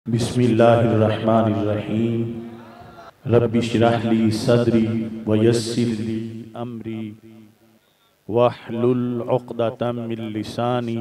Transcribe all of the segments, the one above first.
बिस्मिल्लाहिर्रहमानिर्रहीम। रब्बि श्रह ली सदरी व यस्सिर ली अमरी वहलुल उक़दतम मिन लिसानी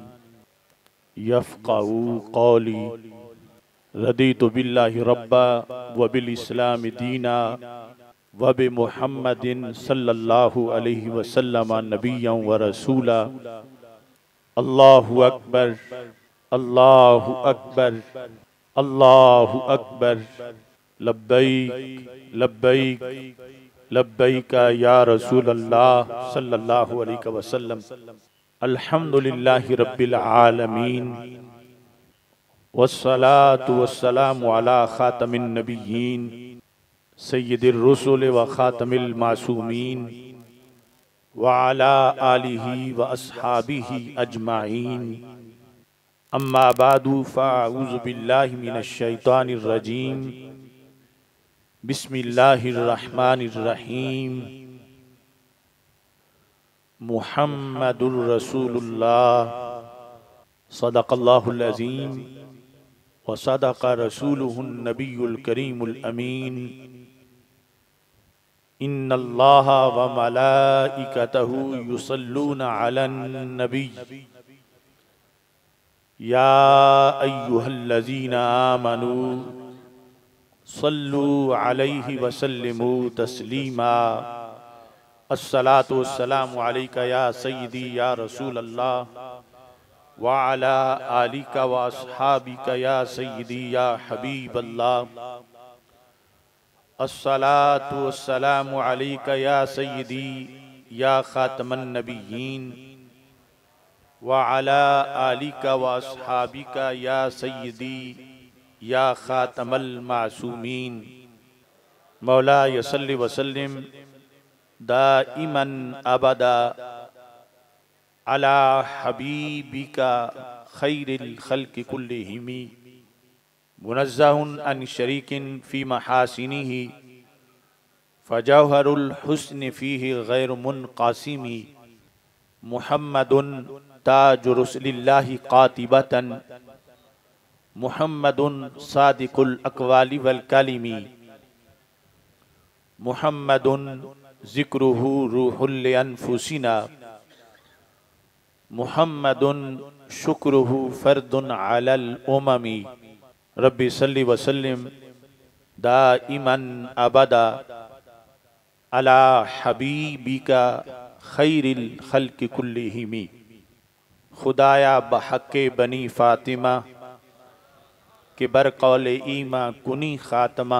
यफ़क़हू क़ौली। रदीतु बिल्लाहि रब्बा व बिल इस्लाम दीना व बि मुहम्मदिन सल्लल्लाहु अलैहि वसल्लम नबिय्यन व रसूला। अल्लाहु अकबर, अल्लाहु अकबर, अल्लाहु अकबर। लब्बैक लब्बैक लब्बैक या रसूल अल्लाह सल्लल्लाहु अलैहि वसल्लम। अल्हम्दुलिल्लाहि रब्बिल आलमीन वस्सलातु वस्सलामु अला खातमिन नबिय्यीन सय्यिदिर रुसुल व खातमिल मासूमीन व अला आलिहि व अस्हाबिहि अजमाइन। अम्मा बादु फ़अऊज़ु बिल्लाहि मिनश शैतानिर रजीम। बिस्मिल्लाहिर रहमानिर रहीम। मुहम्मदुर रसूलुल्लाह सदक़ल्लाहुल अज़ीम व सदक़ रसूलुहुन नबियुल करीमुल अमीन। इन्नल्लाहा व मलाइकतहु युसल्लूना अलन नबी या अय्युहल्लज़ीना आमनू सल्लू अलैहि वसल्लिमू तस्लीमा। अस्सलातु वस्सलामु अलैका या सय्यदी या रसूल अल्लाह व अला आलिका व अस्हाबिका या सय्यदी या हबीब अल्लाह। अस्सलातु वस्सलामु अलैका या सय्यदी या खातमन नबिय्यीन व अला आलिका व अस्हाबिका या सय्यदी या खातमल मासूमीन। मौला यसल्लि वसल्लिम दाइमन अबदा अला हबीबिका खैरिल खल्क़ि कुल्लिहिम मुनज़्ज़हुन अन शरीकिन फ़ी महासिनिही फ़जौहरुल हुस्न फ़ीहि गैर मुनक़ासिमी। मुहम्मदुन ताजु रसूलिल्लाहि क़ातिबतन मुहम्मदुन सादिकुल अक़वालि वल कलिमी। मुहम्मदुन ज़िक्रुहु रूहुल अनफुसिना मुहम्मदुन शुक्रुहु फ़र्दुन अलल उममी। रब्बि सल्लि व सल्लिम दाइमन अबदा अला हबीबिका खैरिल खल्क़ि कुल्लिहिम। खुदाया बहक़्क़े बनी फ़ातिमा के बरक़ौल ईमा कुनी ख़ातमा।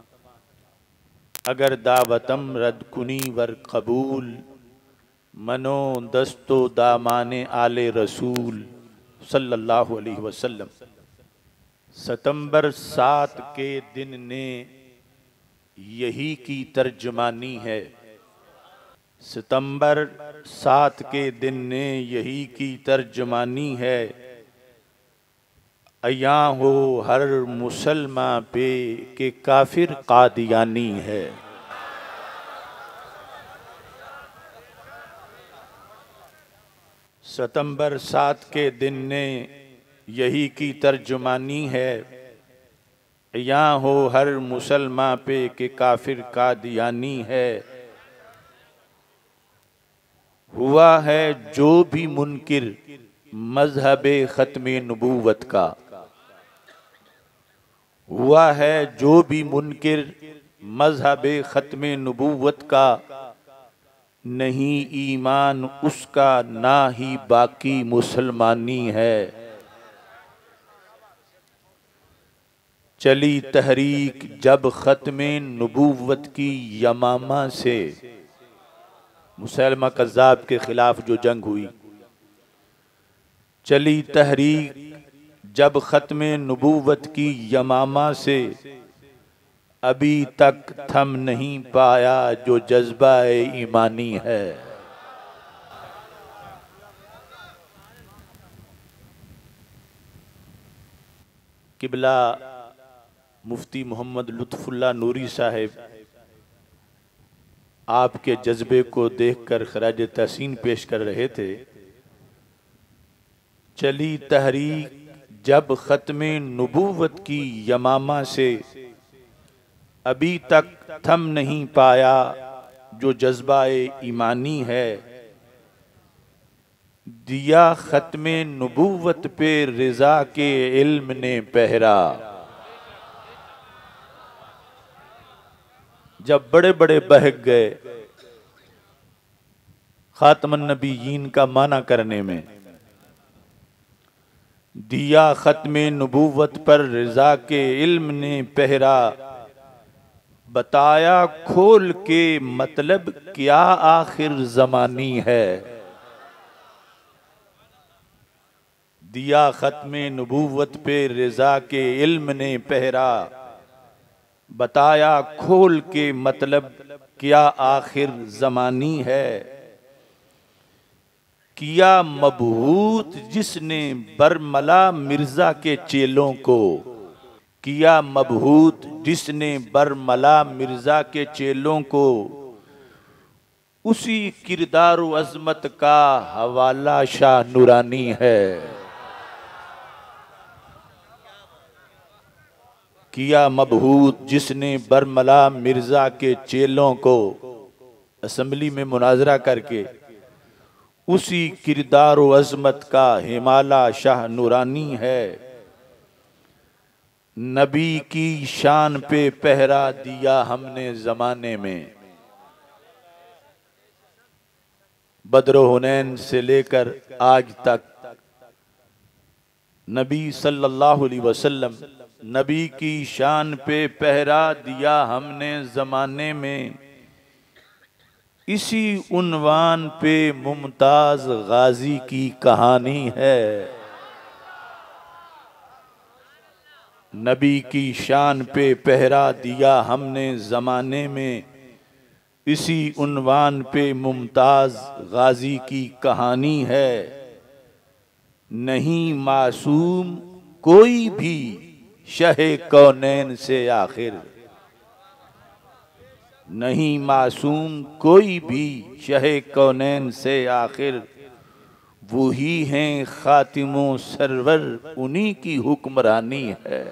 अगर दावतम रद कुनी वर कबूल मनो दस्तो दामाने आले रसूल सल्लल्लाहु अलैहि वसल्लम। सितंबर 7 के दिन ने यही की तर्जमानी है। सितंबर 7 के दिन ने यही की तर्जमानी है। अया हो हर मुसलमान पे के काफिर कादियानी है। सितंबर 7 के दिन ने यही की तर्जुमानी है। अया हो हर मुसलमान पे के काफिर कादियानी है। हुआ है जो भी मुनकिर मज़हबे ख़त्मे नबूवत का। हुआ है जो भी मुनकिर मज़हबे ख़त्मे नबूवत का। नहीं ईमान उसका ना ही बाकी मुसलमानी है। चली तहरीक जब ख़त्मे नबूवत की यमामा से। मुसैलमा कज़्ज़ाब के खिलाफ जो जंग हुई। चली तहरीक जब ख़त्मे नबूवत की यमामा से। अभी तक थम नहीं पाया जो जज्बा ईमानी है। किबला मुफ्ती मोहम्मद लुत्फ़ुल्लाह नूरी साहिब आपके जज्बे को देखकर खराज तहसीन पेश कर रहे थे। चली तहरीक जब ख़त्म नबूवत की यमामा से अभी तक थम नहीं पाया जो जज्बा-ए ईमानी है, दिया ख़त्म नबूवत पे रिज़ा के इल्म ने पहरा। जब बड़े बड़े बहक गए खातमुन नबीयीन का माना करने में, दिया ख़त्म नबूवत पर रिज़ा के इल्म ने पहरा, बताया खोल के मतलब क्या आखिर ज़मानी है। दिया ख़त्म नबूवत पे रिज़ा के इल्म ने पहरा, बताया खोल के मतलब क्या आखिर ज़मानी है। किया मबहूत जिसने बरमला मिर्जा के चेलों को, किया मबहूत जिसने बरमला मिर्जा के चेलों को, उसी किरदार व अज़मत का हवाला शाह नूरानी है। किया मबहूत जिसने बरमला मिर्जा के चेलों को, असम्बली में मुनाजरा करके उसी किरदार व अज़मत का हिमाला शाह नूरानी है। नबी की शान पे पहरा दिया हमने ज़माने में, बद्र हुनैन से लेकर आज तक नबी सल्लल्लाहु अलैहि वसल्लम, नबी की शान पे पहरा दिया हमने ज़माने में। इसी उन्वान पे मुमताज़ गाजी की कहानी है। नबी की शान पे पहरा दिया हमने ज़माने में, इसी उन्वान पे मुमताज़ गाजी की कहानी है। नहीं मासूम कोई भी शहे कौनैन से आखिर, नहीं मासूम कोई भी शहे कौनैन से आखिर, वही हैं खातिमो सरवर उन्हीं की हुक्मरानी है।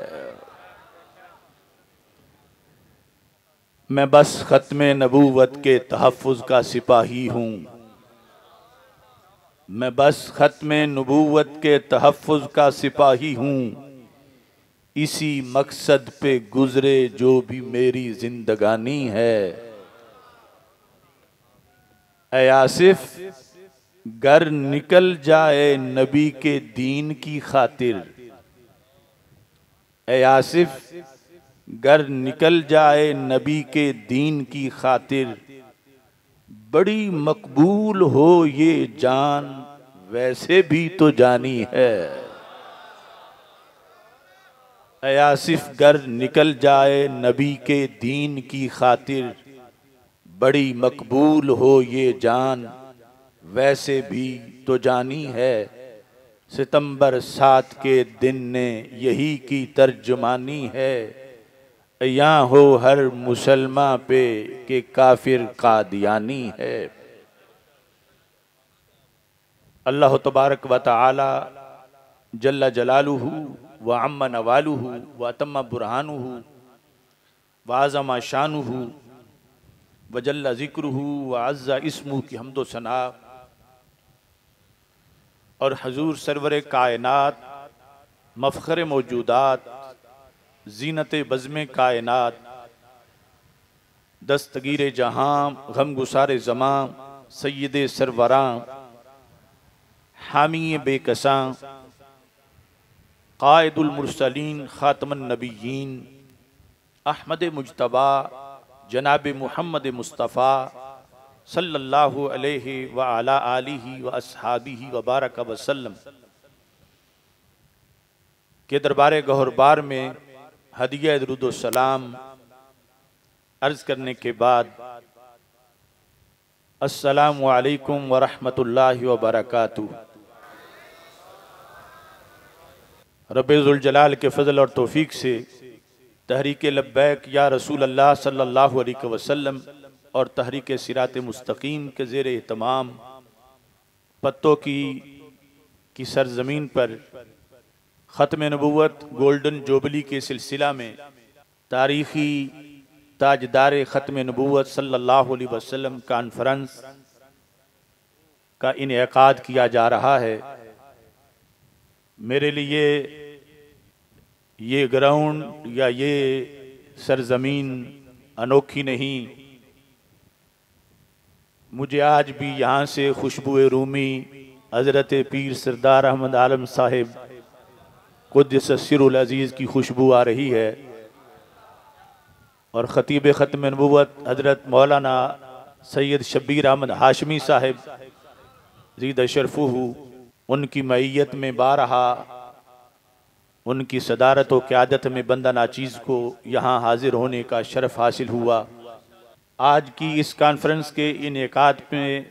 मैं बस ख़त्म नबूवत के तहफ़्फ़ुज़ का सिपाही हूँ, मैं बस ख़त्म नबूवत के तहफ़्फ़ुज़ का सिपाही हूँ। इसी मकसद पे गुजरे जो भी मेरी जिंदगानी है। ऐ आसिफ गर निकल जाए नबी के दीन की खातिर, ऐ आसिफ गर निकल जाए नबी के दीन की खातिर, बड़ी मकबूल हो ये जान वैसे भी तो जानी है। ऐ आसिफ गर निकल जाए नबी के दीन की खातिर, बड़ी मकबूल हो ये जान वैसे भी तो जानी है। सितंबर 7 के दिन ने यही की तर्जुमानी है, यहाँ हो हर मुसलमान पे के काफिर कादियानी है। अल्लाह तबारक व तआला जल्ला जलालुहु व अम्मा नवालुहु व अतम्मा बुरहानुहु व आज़मा शानुहु व जल्ला ज़िक्रुहु व अज़्ज़ा इस्मुहु की हम्दो सना और हजूर सरवर कायनात, मफ़ख़र मौजूदात, ज़ीनत बज़्म कायनात, दस्तगीर जहाँ, गमगुसार ज़मां, सय्यद सरवरां, हामी बेकसां, क़ाइदुल मुरसलीन, ख़ातमुन नबिय्यीन, अहमद मुज्तबा, जनाब मुहम्मद मुस्तफ़ा सल्लल्लाहु अलैहि व अला आलिहि व अस्हाबिहि व बारक वसल्लम के दरबार गौहरबार में हदिया दुरूद सलाम अर्ज़ करने के बाद, अस्सलामु अलैकुम व रहमतुल्लाहि व बरकातुहू। रब्बे ज़ुल जलाल के फ़ज़ल और तौफ़ीक़ से तहरीक लब्बैक या रसूल अल्लाह सल्लल्लाहु अलैहि वसल्लम और तहरीक सिरात मुस्तकीम के ज़ेर एहतमाम पत्तों की सरज़मीन पर ख़त्म नबूवत गोल्डन जुबली के सिलसिला में तारीख़ी ताजदार ख़त्म नबूवत सल्लल्लाहु अलैहि वसल्लम कॉन्फ्रेंस का इनेकाद किया जा रहा है। मेरे लिए ये ग्राउंड या ये सरजमीन अनोखी नहीं, मुझे आज भी यहाँ से खुशबू रूमी हज़रत पीर सरदार अहमद आलम साहिब क़ुद्दस सिर्रुल अज़ीज़ की खुशबू आ रही है और ख़तीब ख़त्म नबूवत हज़रत मौलाना सैयद शब्बीर अहमद हाशमी साहिब ज़ीद शरफ़ुहु उनकी मईयत में बारहा उनकी सदारत व क़यादत में बंदा नाचीज़ को यहाँ हाजिर होने का शरफ़ हासिल हुआ। आज की इस कॉन्फ्रेंस के इनेकाद में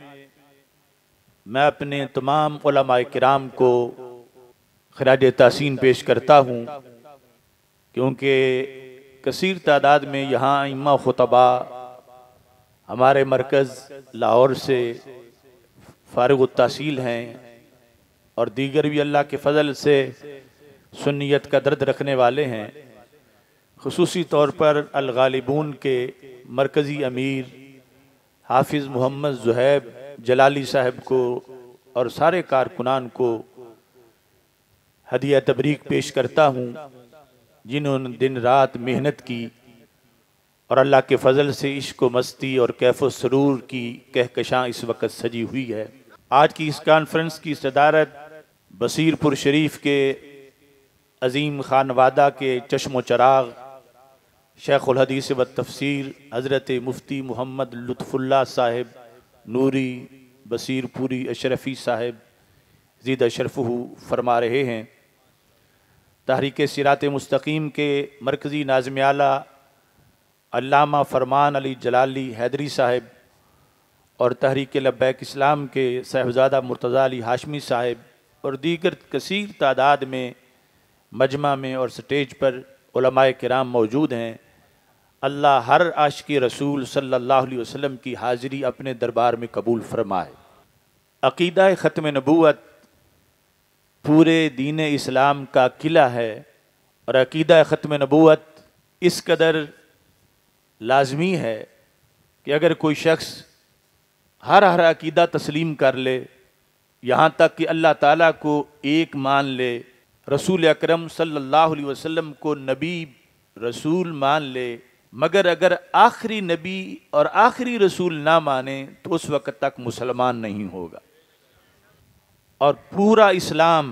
मैं अपने तमाम उलमाए किराम को खराज तहसीन पेश करता हूँ, क्योंकि कसीर तादाद में यहाँ इम्मा खुतबा हमारे मरकज़ लाहौर से फारिग तहसील हैं और दीगर भी अल्लाह के फ़ज़ल से सुन्नियत का दर्द रखने वाले हैं। खुसूसी तौर पर अल-गालिबून के मरकज़ी अमीर हाफिज़ मोहम्मद ज़ुहैब जलाली साहब को और सारे कारकुनान को हदिया तबरीक पेश करता हूँ, जिन्होंने दिन रात मेहनत की और अल्लाह के फ़ज़ल से इश्क व मस्ती और कैफ़ व सरूर की कहकशां इस वक्त सजी हुई है। आज की इस कॉन्फ्रेंस की सदारत बसीरपुर शरीफ के अज़ीम खानवादा के चश्मो चराग शेखुल हदीस व तफसीर हज़रत मुफ्ती मोहम्मद लुत्फ़ुल्लाह साहिब नूरी बसीरपुरी अशरफ़ी साहिब ज़ीद अशरफ़ुहु फरमा रहे हैं। तहरीक सिरात मुस्तकीम के मरकज़ी नाज़िम आला अल्लामा फरमान अली जलाली हैदरी साहिब और तहरीक लब्बैक इस्लाम के साहिबजादा मुर्तज़ा अली हाशमी साहिब और दीगर कसीर तादाद में मजमा में और स्टेज पर उलमाए किराम मौजूद हैं। अल्लाह हर आशिक़ रसूल सल्लल्लाहु अलैहि वसल्लम की हाज़िरी अपने दरबार में कबूल फरमाए। अक़ीदा ख़त्म नबूवत पूरे दीन इस्लाम का किला है और अक़ीदा ख़त्म नबूवत इस कदर लाजमी है कि अगर कोई शख्स हर अक़ीदा तस्लीम कर ले, यहाँ तक कि अल्लाह ताला को एक मान ले, रसूल अकरम सल्लल्लाहु अलैहि वसल्लम को नबी रसूल मान ले, मगर अगर आखिरी नबी और आखिरी रसूल ना माने तो उस वक़्त तक मुसलमान नहीं होगा। और पूरा इस्लाम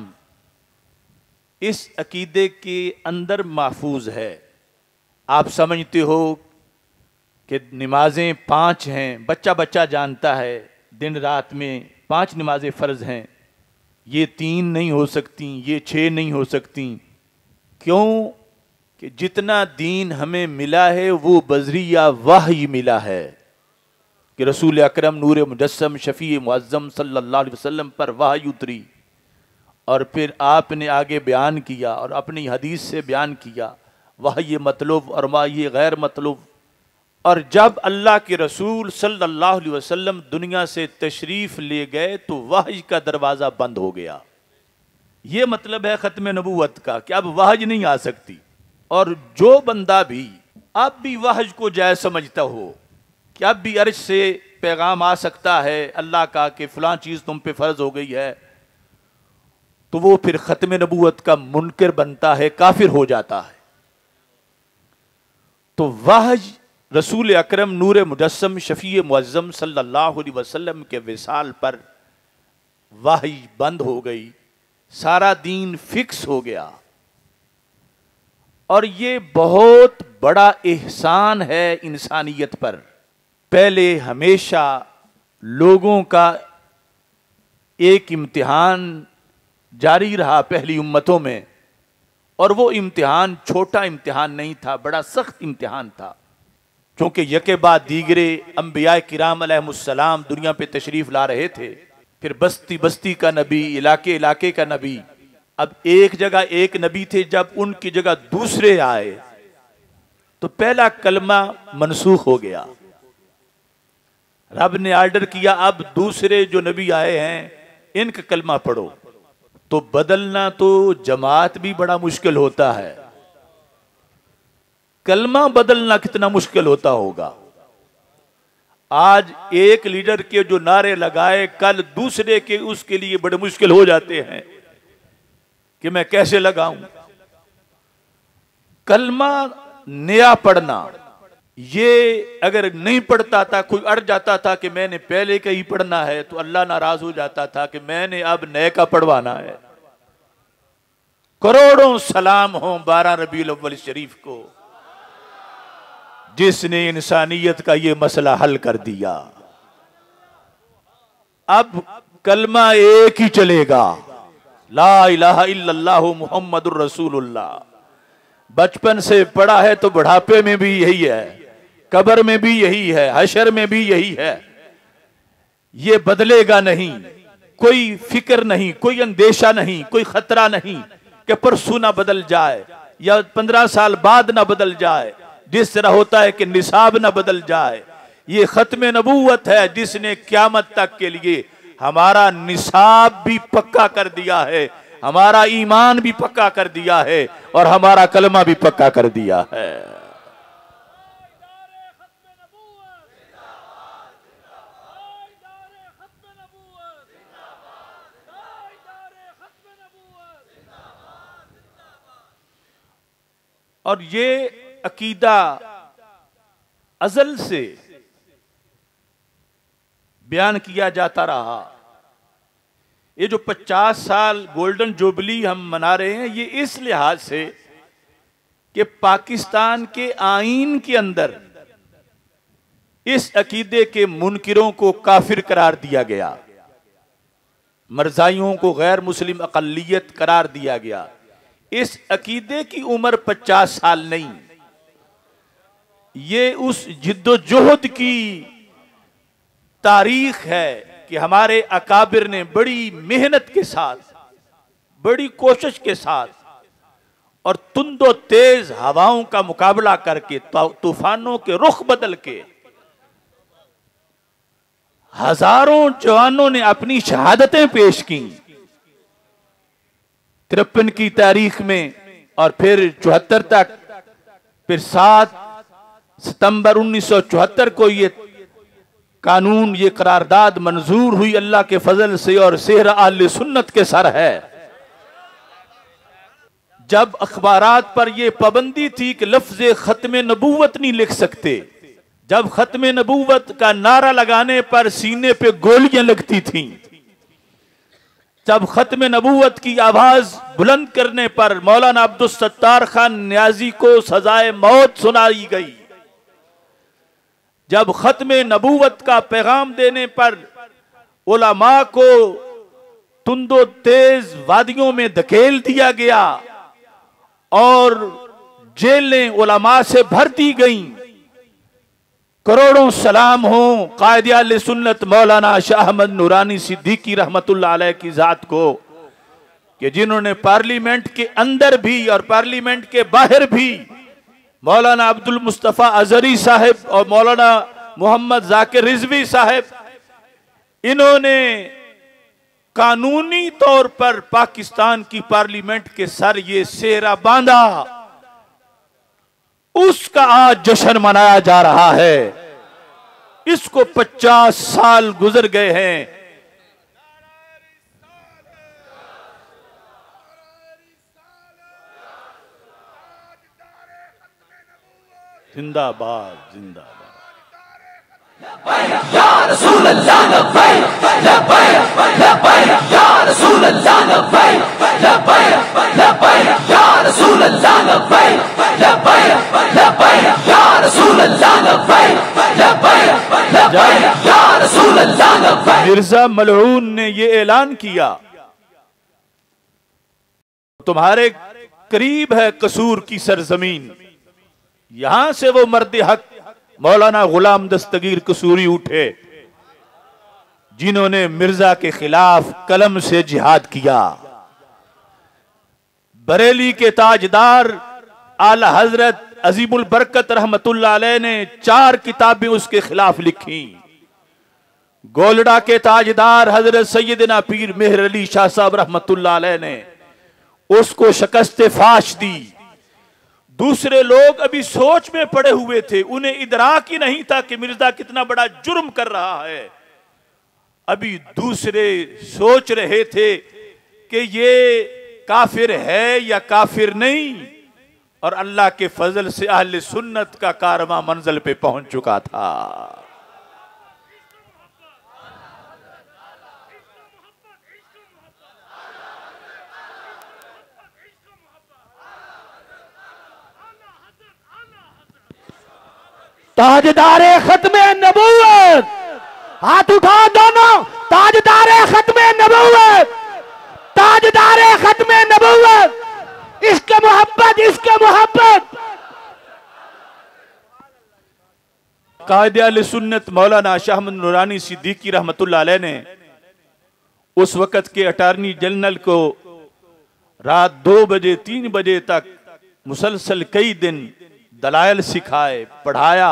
इस अकीदे के अंदर महफूज है। आप समझते हो कि नमाजें 5 हैं, बच्चा बच्चा जानता है दिन रात में 5 नमाजें फ़र्ज़ हैं, ये 3 नहीं हो सकती, ये 6 नहीं हो सकती। क्यों कि जितना दीन हमें मिला है वो बज़रिया वही मिला है कि रसूल अकरम नूर मुजस्सम शफ़ी मुअज़्ज़म सल्लल्लाहु अलैहि वसल्लम पर वही उतरी और फिर आपने आगे बयान किया और अपनी हदीस से बयान किया वही मतलूब और वही गैर मतलूब। और जब अल्लाह के रसूल सल्लल्लाहु अलैहि वसल्लम दुनिया से तशरीफ़ ले गए तो वही का दरवाज़ा बंद हो गया। ये मतलब है ख़त्म नबूवत का कि अब वहज नहीं आ सकती। और जो बंदा भी अब भी वहज को जायज़ समझता हो कि अब भी अर्श से पैगाम आ सकता है अल्लाह का कि फ़लाँ चीज़ तुम पे फ़र्ज़ हो गई है, तो वो फिर ख़त्म नबूवत का मुनकर बनता है, काफिर हो जाता है। तो वहज रसूल अकरम नूर मुजस्सम शफ़ी मुअज़्ज़म सल्लल्लाहु अलैहि वसल्लम के विसाल पर वही बंद हो गई, सारा दीन फिक्स हो गया। और ये बहुत बड़ा एहसान है इंसानियत पर। पहले हमेशा लोगों का एक इम्तिहान जारी रहा पहली उम्मतों में, और वो इम्तिहान छोटा इम्तिहान नहीं था, बड़ा सख्त इम्तिहान था। क्योंकि यके बाद दीगरे अंबिया किराम अलैहिमुस्सलाम दुनिया पे तशरीफ ला रहे थे, फिर बस्ती बस्ती का नबी, इलाके इलाके का नबी। अब एक जगह एक नबी थे, जब उनकी जगह दूसरे आए तो पहला कलमा मनसूख हो गया। रब ने ऑर्डर किया अब दूसरे जो नबी आए हैं इनका कलमा पढ़ो। तो बदलना तो जमात भी बड़ा मुश्किल होता है, कलमा बदलना कितना मुश्किल होता होगा। आज एक लीडर के जो नारे लगाए, कल दूसरे के उसके लिए बड़े मुश्किल हो जाते हैं कि मैं कैसे लगाऊं। कलमा नया पढ़ना, ये अगर नहीं पढ़ता था, कोई अड़ जाता था कि मैंने पहले का ही पढ़ना है, तो अल्लाह नाराज हो जाता था कि मैंने अब नए का पढ़वाना है। करोड़ों सलाम हो 12 रबीउल अव्वल शरीफ को, जिसने इंसानियत का ये मसला हल कर दिया। अब कलमा एक ही चलेगा, ला इलाहा इल्लल्लाहु मुहम्मदुर रसूलुल्लाह। बचपन से पढ़ा है तो बुढ़ापे में भी यही है, कब्र में भी यही है, हशर में भी यही है। ये बदलेगा नहीं, कोई फिक्र नहीं, कोई अंदेशा नहीं, कोई खतरा नहीं कि परसों ना बदल जाए या 15 साल बाद ना बदल जाए, जिस तरह होता है कि निसाब ना बदल जाए। ये खत्म नबूवत है जिसने क़यामत तक के लिए हमारा निसाब भी पक्का कर दिया है, हमारा ईमान भी पक्का कर दिया है और हमारा कलमा भी पक्का कर दिया है। और ये अकीदा अज़ल से बयान किया जाता रहा। ये जो 50 साल गोल्डन जुबली हम मना रहे हैं, ये इस लिहाज से कि पाकिस्तान के आईन के अंदर इस अकीदे के मुनकिरों को काफिर करार दिया गया, मरज़ाइयों को गैर मुस्लिम अक़लियत करार दिया गया। इस अकीदे की उम्र 50 साल नहीं, ये उस जिद्दोजहद की तारीख है कि हमारे अकाबिर ने बड़ी मेहनत के साथ, बड़ी कोशिश के साथ और तुंदो तेज हवाओं का मुकाबला करके, तूफानों के रुख बदल के हजारों जवानों ने अपनी शहादतें पेश की 53 की तारीख में, और फिर 74 तक, फिर 7 सितंबर 1974 को ये कानून, ये करारदाद मंजूर हुई अल्लाह के फजल से, और सेहरा अहले सुन्नत के सर है। जब अखबारात पर यह पाबंदी थी कि लफ्ज़ खत्म नबूवत नहीं लिख सकते, जब खत्म नबूवत का नारा लगाने पर सीने पे गोलियां लगती थीं, जब खत्म नबूवत की आवाज बुलंद करने पर मौलाना अब्दुल सत्तार खान न्याजी को सजाए मौत सुनाई गई, जब खत्म नबूवत का पैगाम देने पर उलमा को तुंदो तेज वादियों में धकेल दिया गया और जेलें उलमा से भर दी गईं, करोड़ों सलाम हो कायदे अहले सुन्नत मौलाना शाह अहमद नूरानी सिद्दीकी रहमतुल्लाह अलैह की जात को, कि जिन्होंने पार्लियामेंट के अंदर भी और पार्लियामेंट के बाहर भी मौलाना अब्दुल मुस्तफ़ा अजहरी साहब और मौलाना मोहम्मद जाकिर रिजवी साहब, इन्होंने कानूनी तौर पर पाकिस्तान की पार्लियामेंट के सर ये सेहरा बांधा, उसका आज जश्न मनाया जा रहा है। इसको 50 साल गुजर गए हैं। जिंदाबाद जिंदाबाद। या रसूल अल्लाह लब्बैक लब्बैक लब्बैक या रसूल अल्लाह लब्बैक लब्बैक लब्बैक या रसूल अल्लाह लब्बैक लब्बैक लब्बैक या रसूल अल्लाह लब्बैक लब्बैक लब्बैक या रसूल अल्लाह लब्बैक। मिर्जा मलऊन ने ये ऐलान किया, तुम्हारे करीब है कसूर की सरजमीन, यहां से वो मर्द हक मौलाना गुलाम दस्तगीर कसूरी उठे, जिन्होंने मिर्जा के खिलाफ कलम से जिहाद किया। बरेली के ताजदार आला हजरत अजीमुल बरकत रहमतुल्लाह अलैह ने 4 किताबें उसके खिलाफ लिखी। गोलडा के ताजदार हजरत सैयदना पीर मेहर अली शाह साहब रहमतुल्लाह अलैह ने उसको शिकस्त फाश दी। दूसरे लोग अभी सोच में पड़े हुए थे, उन्हें इदराक ही नहीं था कि मिर्जा कितना बड़ा जुर्म कर रहा है। अभी दूसरे सोच रहे थे कि ये काफिर है या काफिर नहीं, और अल्लाह के फजल से अहले सुन्नत का कारवां मंजिल पे पहुंच चुका था। ताजदारे खत्मे नबूवत, हाथ उठा दोनों। ताजदारे खत्मे नबूवत, ताजदारे खत्मे नबूवत, इश्क मोहब्बत, इश्क मोहब्बत। कायदे अहले सुन्नत मौलाना शाह अहमद नूरानी सिद्दीकी रहमतुल्लाह अलैह ने उस वक़्त के अटॉर्नी जनरल को रात 2 बजे 3 बजे तक मुसलसल कई दिन दलाइल सिखाए, पढ़ाया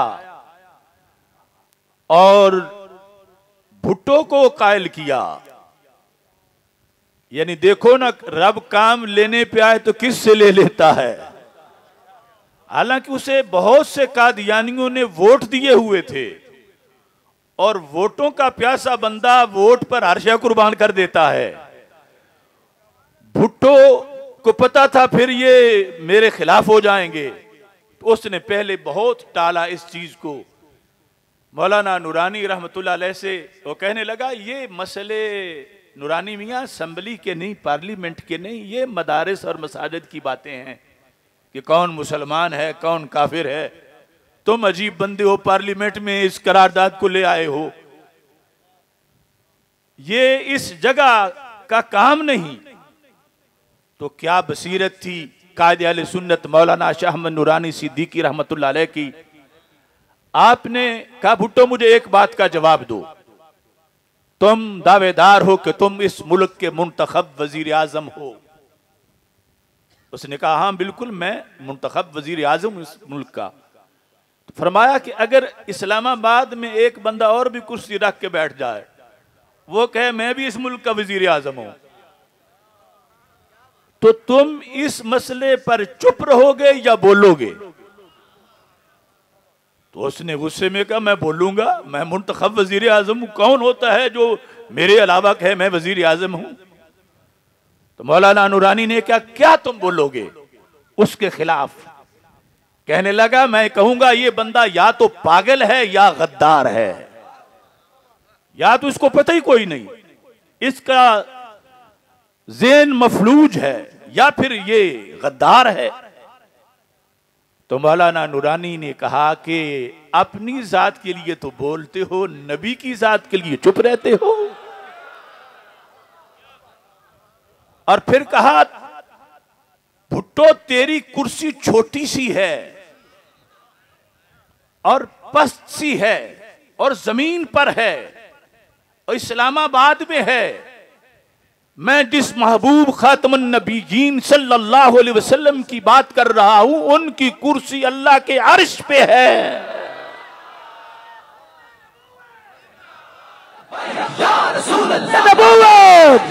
और भुट्टो को कायल किया। यानी देखो ना, रब काम लेने पे आए तो किससे ले लेता है। हालांकि उसे बहुत से कादियानियों ने वोट दिए हुए थे, और वोटों का प्यासा बंदा वोट पर हर शय कुर्बान कर देता है। भुट्टो को पता था फिर ये मेरे खिलाफ हो जाएंगे, तो उसने पहले बहुत टाला इस चीज को। मौलाना नूरानी रहमतुल्लाह अलैह से वो कहने लगा, ये मसले नूरानी मियाँ असम्बली के नहीं, पार्लियामेंट के नहीं, ये मदारिस और मसाजिद की बातें हैं कि कौन मुसलमान है कौन काफिर है। तुम अजीब बंदे हो, पार्लियामेंट में इस करारदाद को ले आए हो, ये इस जगह का काम नहीं। तो क्या बसीरत थी कायदे अहले सुन्नत मौलाना शाह अहमद नूरानी सिद्दीकी रहमतुल्लाह अलैह की। आपने कहा, भुट्टो मुझे एक बात का जवाब दो, तुम दावेदार हो कि तुम इस मुल्क के मुंतखब वजीर आजम हो। उसने कहा, हाँ बिल्कुल मैं मुंतखब वजीर आजम हूं इस मुल्क का। तो फरमाया कि अगर इस्लामाबाद में एक बंदा और भी कुर्सी रख के बैठ जाए, वो कहे मैं भी इस मुल्क का वजीर आजम हूं, तो तुम इस मसले पर चुप रहोगे या बोलोगे? तो उसने गुस्से में कहा, मैं बोलूंगा, मैं मुंतखब वजीर आजम हूं, कौन होता है जो मेरे अलावा कहे मैं वजीर आजम हूं। तो मौलाना नूरानी ने कहा, क्या तुम बोलोगे उसके खिलाफ? कहने लगा, मैं कहूंगा ये बंदा या तो पागल है या गद्दार है, या तो इसको पता ही कोई नहीं, इसका ज़हन मफलूज है, या फिर ये गद्दार है। तो मौलाना नूरानी ने कहा कि अपनी जात के लिए तो बोलते हो, नबी की जात के लिए चुप रहते हो। और फिर कहा, भुट्टो तेरी कुर्सी छोटी सी है और पस्त सी है और जमीन पर है और इस्लामाबाद में है। मैं जिस महबूब खातमुन नबीयीन सल्लल्लाहु अलैहि वसल्लम की बात कर रहा हूं, उनकी कुर्सी अल्लाह के अर्श पे है। या रसूल अल्लाह,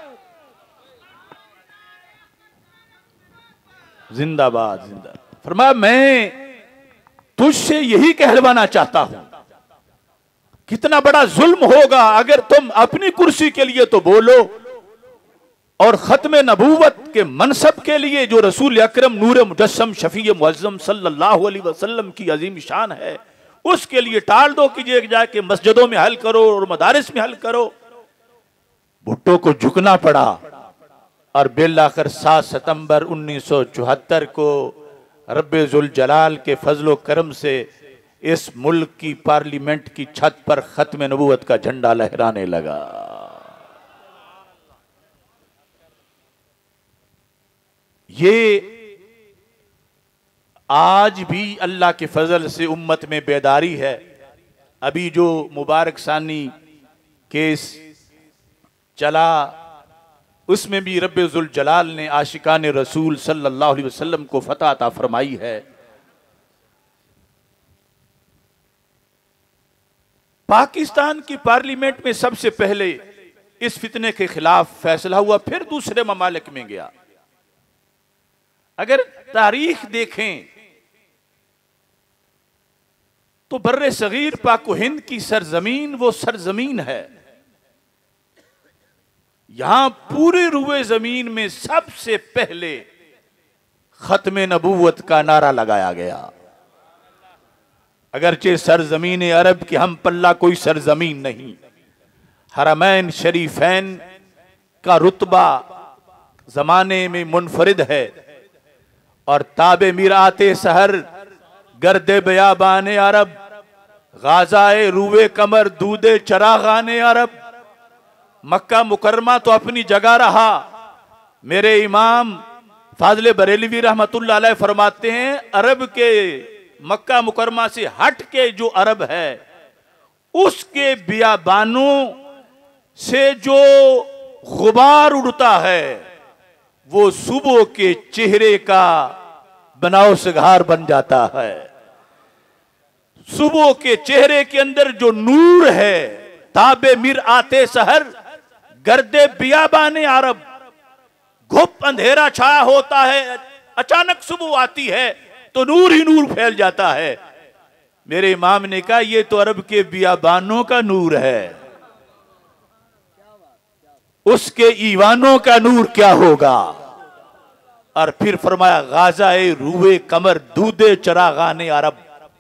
जिंदाबाद जिंदाबाद। फरमाया, मैं तुझसे यही कहलवाना चाहता हूं, कितना बड़ा जुल्म होगा अगर तुम अपनी कुर्सी के लिए तो बोलो, और खत्मे नबूवत के मनसब के लिए जो रसूल अकरम नूर मुजस्सम शफी मुअज्जम सल्लल्लाहु अलैहि वसल्लम की अजीम शान है, उसके लिए टाल दो कि ये जाके मस्जिदों में हल करो और मदारिस में हल करो। भुट्टो को झुकना पड़ा, और बिलाखिर 7 सितंबर 1974 को रब्बे जुल जलाल के फजलो करम से इस मुल्क की पार्लियामेंट की छत पर खत्मे नबूवत का झंडा लहराने लगा। ये आज भी अल्लाह के फजल से उम्मत में बेदारी है। अभी जो मुबारक सानी केस चला, उसमें भी रब्बे जुल जलाल ने आशिकान रसूल सल्लल्लाहु अलैहि वसल्लम को फतह अता फरमाई है। पाकिस्तान की पार्लियामेंट में सबसे पहले इस फितने के खिलाफ फैसला हुआ, फिर दूसरे ममालिक में गया। अगर तारीख देखें तो बर्रे सगीर पाक हिंद की सरजमीन वो सरजमीन है, यहां पूरे रुए जमीन में सबसे पहले खत्म नबूवत का नारा लगाया गया। अगरचे सरजमीन अरब की हम पल्ला कोई सरजमीन नहीं, हरमैन शरीफैन का रुतबा जमाने में मुनफरिद है, और ताबे मीराते सहर गर्दे बयाबाने अरब, गाजाए रूए कमर दूदे चरागाने अरब। मक्का मुकरमा तो अपनी जगह रहा। मेरे इमाम फाजले बरेलवी रहमतुल्लाह अलैह फरमाते हैं, अरब के मक्का मुकरमा से हट के जो अरब है उसके बियाबानों से जो गुबार उड़ता है वो सुबह के चेहरे का बनाओ सिगार बन जाता है। सुबह के चेहरे के अंदर जो नूर है, ताबे मिर आते सहर गर्दे बियाबाने अरब, घुप अंधेरा छाया होता है, अचानक सुबह आती है तो नूर ही नूर फैल जाता है। मेरे इमाम ने कहा ये तो अरब के बियाबानों का नूर है, उसके ईवानों का नूर क्या होगा। और फिर फरमाया गाजाए रूए कमर दूदे चरागाने अरब।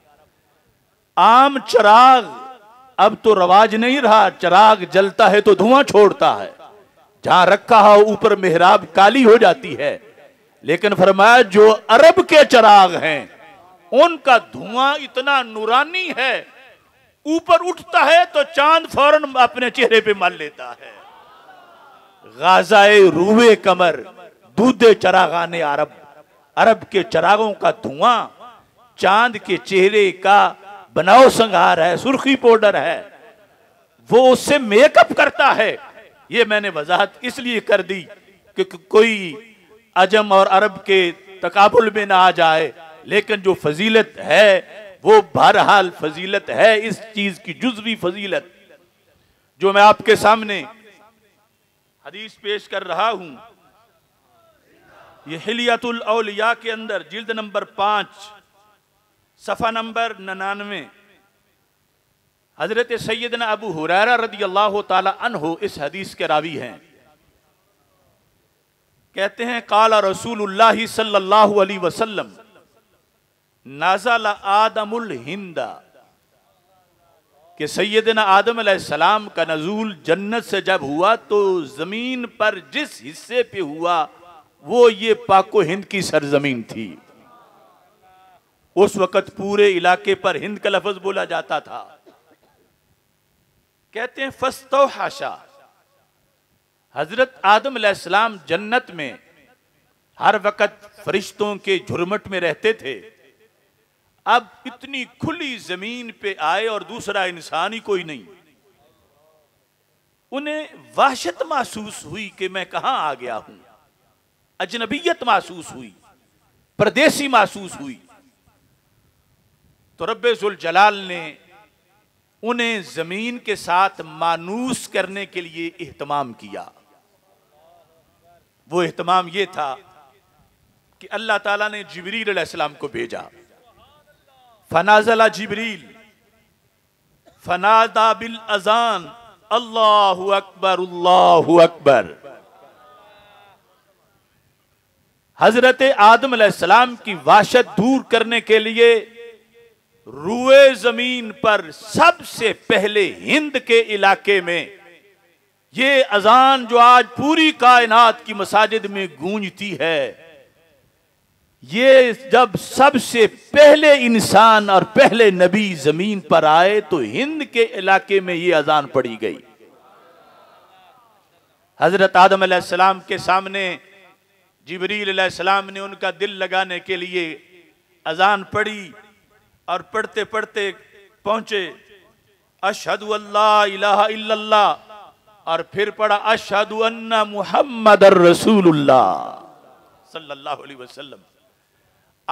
आम चराग अब तो रवाज नहीं रहा, चराग जलता है तो धुआं छोड़ता है, जहां रखा हो ऊपर मेहराब काली हो जाती है। लेकिन फरमाया जो अरब के चराग हैं उनका धुआं इतना नूरानी है, ऊपर उठता है तो चांद फौरन अपने चेहरे पे मल लेता है। गाजाए रूए कमर दूधे चरागाने अरब, अरब के चरागों का धुआं चांद के चेहरे का बनाओ संगार है, सुर्खी पाउडर है, वो उससे मेकअप करता है। ये मैंने वजाहत इसलिए कर दी कि कोई अजम और अरब के तकाबुल में ना आ जाए, लेकिन जो फजीलत है वो बहरहाल फजीलत है, इस चीज की जुज़वी फजीलत जो मैं आपके सामने हदीस पेश कर रहा हूं। ये हिलियतुल औलिया के अंदर जिल्द नंबर 5 सफ़ा नंबर 99 हजरत सैयदना अबू हुरैरा रदियल्लाहु ताला अन्हु इस हदीस के रावी हैं। कहते हैं काला रसूलुल्लाह सल्लल्लाहु अलैहि वसल्लम नाज़ला आदमुल हिंदा, कि सैयदना आदम अलैहिस्सलाम का नजूल जन्नत से जब हुआ तो जमीन पर जिस हिस्से पे हुआ वो ये पाको हिंद की सरजमीन थी। उस वक़्त पूरे इलाके पर हिंद का लफ्ज बोला जाता था। कहते हैं फस्तौहाशा, हजरत आदम अलैहिस्सलाम जन्नत में हर वक़्त फरिश्तों के झुरमट में रहते थे। अब इतनी खुली जमीन पे आए और दूसरा इंसान ही कोई नहीं। उन्हें वहशत महसूस हुई कि मैं कहां आ गया हूं, अजनबियत महसूस हुई, परदेसी महसूस हुई। तो रब्बे जुल जलाल ने उन्हें जमीन के साथ मानूस करने के लिए एहतमाम किया। वो एहतमाम ये था कि अल्लाह ताला ने जिब्रील अलैहिस्सलाम को भेजा। फनाज़ला जिब्रील फनादा बिल अजान अल्लाहु अकबर अल्लाहु अकबर। हजरत आदम अलैहिस्सलाम की वहशत दूर करने के लिए रुए जमीन पर सबसे पहले हिंद के इलाके में ये अजान जो आज पूरी कायनात की मसाजिद में गूंजती है, ये जब सबसे पहले इंसान और पहले नबी जमीन पर आए तो हिंद के इलाके में ये अजान पड़ी गई। हजरत आदम अलैहिस्सलाम के सामने जिब्रील अलैहिस्सलाम ने उनका दिल लगाने के लिए अजान पढ़ी और पढ़ते पढ़ते पहुंचे अशहदु अल्ला इलाहा इल्लल्लाह, और फिर पढ़ा अशहदु अन्ना मुहम्मदर रसूलुल्लाह सल्लल्लाहु अलैहि वसल्लम।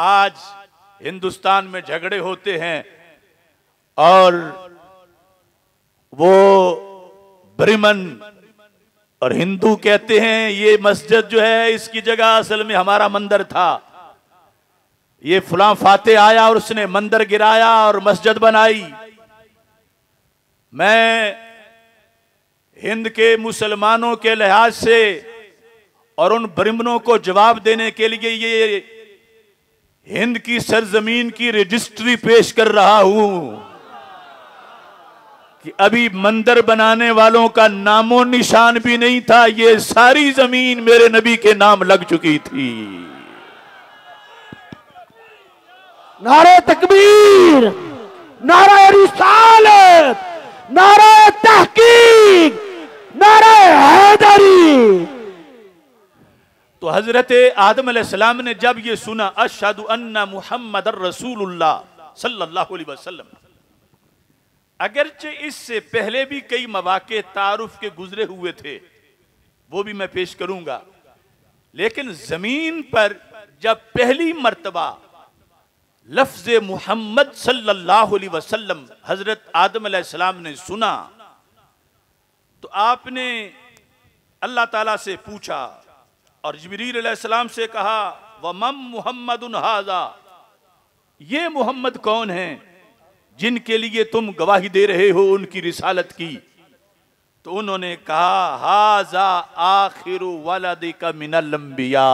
आज हिंदुस्तान में झगड़े होते हैं और वो ब्रिमन और हिंदू कहते हैं ये मस्जिद जो है इसकी जगह असल में हमारा मंदिर था। ये फलां फाते आया और उसने मंदिर गिराया और मस्जिद बनाई। मैं हिंद के मुसलमानों के लिहाज से और उन ब्रिमनों को जवाब देने के लिए ये हिंद की सरजमीन की रजिस्ट्री पेश कर रहा हूं कि अभी मंदिर बनाने वालों का नामो निशान भी नहीं था। ये सारी जमीन मेरे नबी के नाम लग चुकी थी। नारे तकबीर, नारे रिसालत, नारे तहकीक, नारे हैदरी। तो हजरत आदम अलैहिस्सलाम ने जब ये सुना अशहदु अन्ना मुहम्मदर रसूलुल्लाह सल्लल्लाहु अलैहि वसल्लम, अगरचे इससे पहले भी कई मवाके तारुफ के गुजरे हुए थे, वो भी मैं पेश करूंगा, लेकिन जमीन पर जब पहली मर्तबा लफ्ज मुहम्मद सल्लल्लाहु अलैहि वसल्लम हजरत आदम अलैहिस्सलाम ने सुना तो आपने अल्लाह ताला से पूछा और जिब्रील अलैहिस्सलाम से कहा वमम मुहम्मदुन हाजा, ये मोहम्मद कौन है जिनके लिए तुम गवाही दे रहे हो उनकी रिसालत की। तो उन्होंने कहा हाजा आखिरु वलदिका मिनल अंबिया,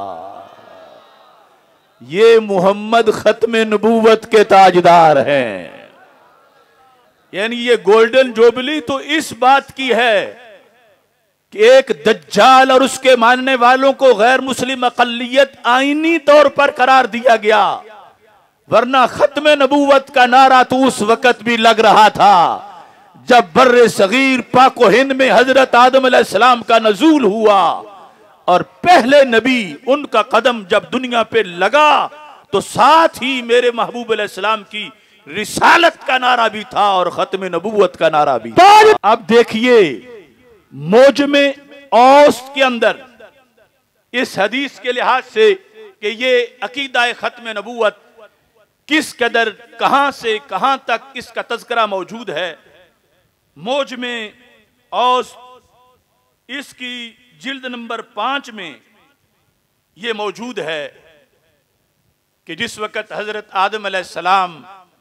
ये मोहम्मद खत्मे नबूवत के ताजदार हैं। यानी ये गोल्डन जुबली तो इस बात की है कि एक दज्जाल और उसके मानने वालों को गैर मुस्लिम अक़लियत आईनी तौर पर करार दिया गया, वरना खत्मे नबूवत का नारा तो उस वक्त भी लग रहा था जब बर्रे सगीर पाको हिंद में हजरत आदम अलैहिस्सलाम का नजूल हुआ और पहले नबी उनका कदम जब दुनिया पे लगा तो साथ ही मेरे महबूब अलैहिस्सलाम की रिसालत का नारा भी था और खत्मे नबूवत का नारा भी। अब देखिए मोजमे औस के अंदर इस हदीस के लिहाज से कि ये अकीदा खत्मे नबूवत किस कदर कहां से कहां तक इसका तज़किरा मौजूद है। मोजमे औस इसकी जिल्द नंबर 5 में यह मौजूद है कि जिस वक़्त हजरत आदम अलैहिस्सलाम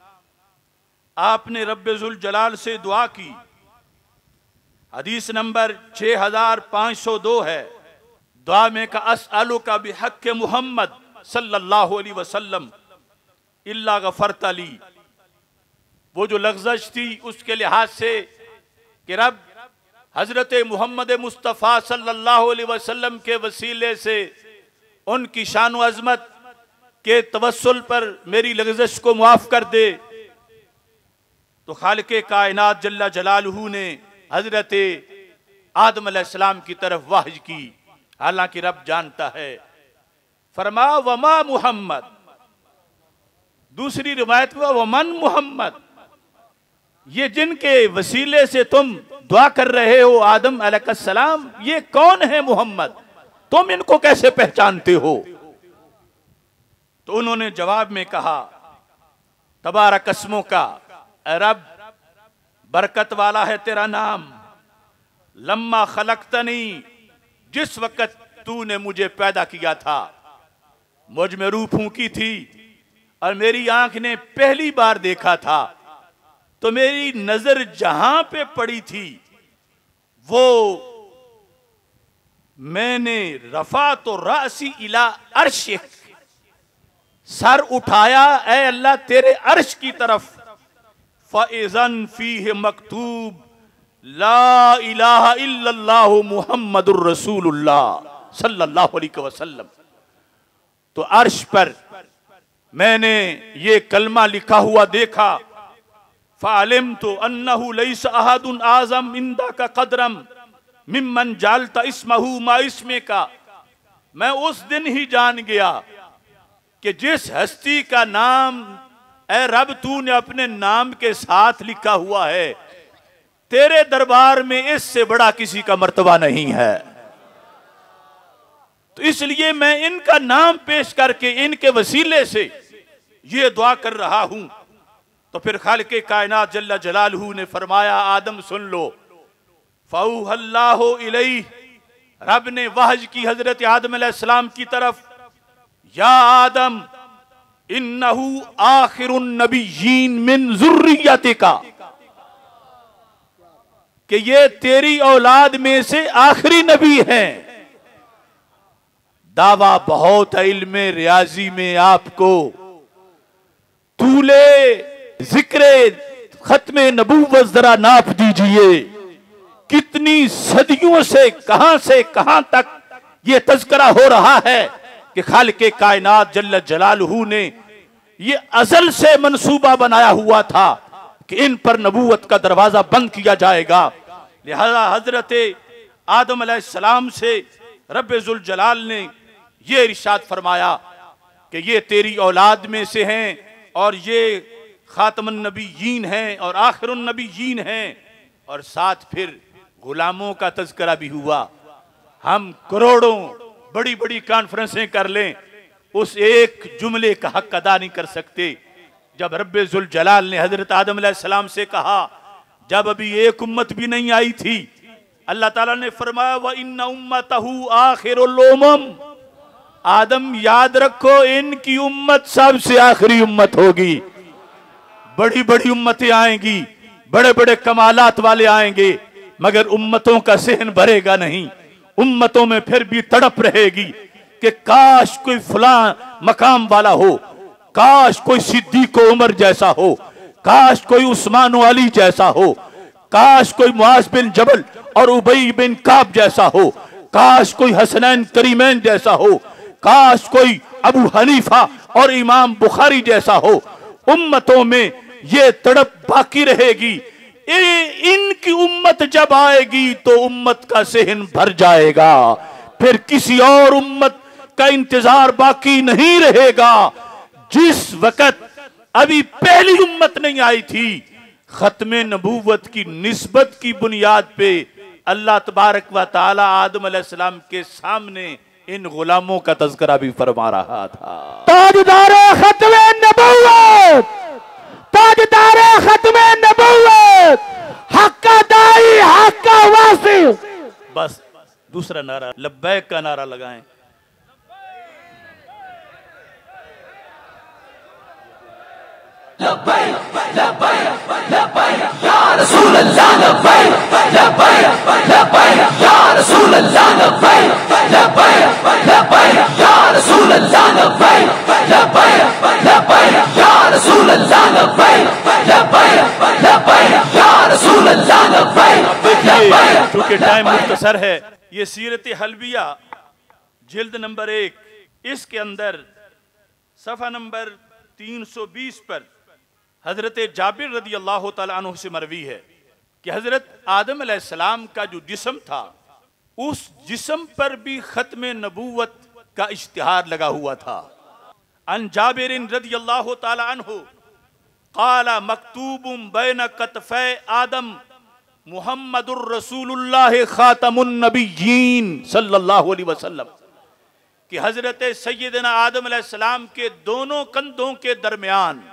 आपने रब्बे जुल जलाल से दुआ की, हदीस नंबर 6502 है, दुआ में का अस्अलुका बिहक़्क़ मुहम्मद सल्लल्लाहु अलैहि वसल्लम इल्ला गफरत ली। वो जो लग़्ज़श थी उसके लिहाज से कि रब हजरत मोहम्मद मुस्तफ़ा सल्लल्लाहु अलैहि वसल्लम के वसीले से उनकी शान व अज़मत के तवस्सुल पर मेरी लग़्ज़श को मुआफ़ कर दे। तो खालिक़े कायनात जल्ला जलालहू ने हजरत आदम अलैहिस्सलाम की तरफ वाहिज की, हालांकि रब जानता है। फरमा वमा मुहम्मद, दूसरी रिवायत में वमन मुहम्मद, ये जिनके वसीले से तुम दुआ कर रहे हो आदम अलैहिस्सलाम, ये कौन है मोहम्मद, तुम इनको कैसे पहचानते हो। तो उन्होंने जवाब में कहा तबारक अस्मों का, रब बरकत वाला है तेरा नाम, लम्मा खलकतनी, जिस वक़्त तूने मुझे पैदा किया था मुझ में रूह फूंकी थी और मेरी आंख ने पहली बार देखा था तो मेरी नजर जहां पे पड़ी थी वो मैंने रफा तो रासी इला अर्श, सर उठाया ऐ अल्लाह तेरे अर्श की तरफ, फ़इज़न फ़ीह मकतूब ला इलाहा इल्लल्लाहु मुहम्मदुर रसूलुल्लाह सल्लल्लाहु अलैहि वसल्लम। तो अर्श पर मैंने ये कलमा लिखा हुआ देखा, फ़अलिमतु अन्नहु लैसा अहदुन आज़म इंदका क़द्रम मिम्मन जालता इस्महु मा इस्मे का। मैं उस दिन ही जान गया कि जिस हस्ती का नाम ऐ रब तूने अपने नाम के साथ लिखा हुआ है, तेरे दरबार में इससे बड़ा किसी का मर्तबा नहीं है। तो इसलिए मैं इनका नाम पेश करके इनके वसीले से ये दुआ कर रहा हूं तो फिर खालिक़े कायनात जल्ल जलालहू ने फरमाया आदम सुन लो। फ़अौहल्लाहु इलैहि, रब ने वहज की हजरत आदम अलैहिस्सलाम की तरफ, या आदम इन्नहु आखिरुन नबिय्यीन मिन ज़ुर्रियतिका, कि ये तेरी औलाद में से आखिरी नबी हैं। दावा बहुत है इल्मे रियाजी में आपको, तूले जिक्रे खत्मे नबूवत जरा नाप दीजिए, कितनी सदियों से कहां तक ये तज़किरा हो रहा है कि खालिक़े कायनात जल्ल जलालहू ने ये अज़ल से मंसूबा बनाया हुआ था कि इन पर नबूवत का दरवाजा बंद किया जाएगा। लिहाजा हजरत आदम अलैहिस्सलाम से रब्बे ज़ुल जलाल ने ये इरशाद फरमाया कि ये तेरी औलाद में से हैं और ये खातमुन नबिय्यीन हैं और आखिरुन नबिय्यीन हैं। और साथ फिर गुलामों का तज़किरा भी हुआ। हम करोड़ों बड़ी बड़ी कॉन्फ्रेंसें कर लें, उस एक जुमले का हक अदा नहीं कर सकते। जब रब्बे ज़ुल जलाल ने हजरत आदम अलैहिस्सलाम से कहा, जब अभी एक उम्मत भी नहीं आई थी, अल्लाह ताला ने फरमाया व इन्ना उम्मतहु आखिरुल उम्म, आदम याद रखो इनकी उम्मत सबसे आखिरी उम्मत होगी। बड़ी बड़ी उम्मतें आएंगी, बड़े बड़े कमालात वाले आएंगे, मगर उम्मतों का सहन भरेगा नहीं। उम्मतों में फिर भी तड़प रहेगी कि काश कोई फलां मकाम वाला हो, काश कोई सिद्दीक़ उमर जैसा हो, काश कोई उस्मान अली जैसा हो, काश कोई मुआज़ बिन जबल और उबई बिन काब जैसा हो, काश कोई हसनैन करीमैन जैसा हो, काश कोई अबू हनीफा और इमाम बुखारी जैसा हो। उम्मतों में ये तड़प बाकी रहेगी। इनकी उम्मत जब आएगी तो उम्मत का सहन भर जाएगा, फिर किसी और उम्मत का इंतजार बाकी नहीं रहेगा। जिस वक्त अभी पहली उम्मत नहीं आई थी, खत्मे नबूवत की निस्बत की बुनियाद पे अल्लाह तबारक व तआला आदम अलैहिस्सलाम के सामने इन गुलामों का तज़किरा भी फरमा रहा था। ताजदारे खत्मे नबूवत, ताजदारे खत्मे नबूवत, हक का दाई, हक का वासी। बस दूसरा नारा लब्बैक का नारा लगाएं। लब्बैक लब्बैक लब्बैक या रसूल अल्लाह, लब्बैक लब्बैक लब्बैक या रसूल अल्लाह, लब्बैक लब्बैक लब्बैक या रसूल अल्लाह, लब्बैक लब्बैक लब्बैक या रसूल अल्लाह, लब्बैक लब्बैक लब्बैक या रसूल अल्लाह, लब्बैक। चूंकि टाइम मुख्तसर है, ये सीरत हलबिया जिल्द नंबर 1, इसके अंदर सफ़ा नंबर 320 पर हजरत जाबिर रदी अल्लाह तआला अन्हु से मरवी है कि हजरत आदम अलैहिस्सलाम का जो जिस्म था, उस जिस्म पर भी खत्मे नबूवत का इश्तिहार लगा हुआ था। अन जाबिर रदी अल्लाह तआला अन्हु क़ाला मकतूबुम बैन कतफ़ै आदम मुहम्मदुर रसूलुल्लाह खातमुन नबिय्यीन सल्लल्लाहु अलैहि वसल्लम, कि हजरत सैयदना आदम अलैहिस्सलाम के दोनों कंधों के दरमियान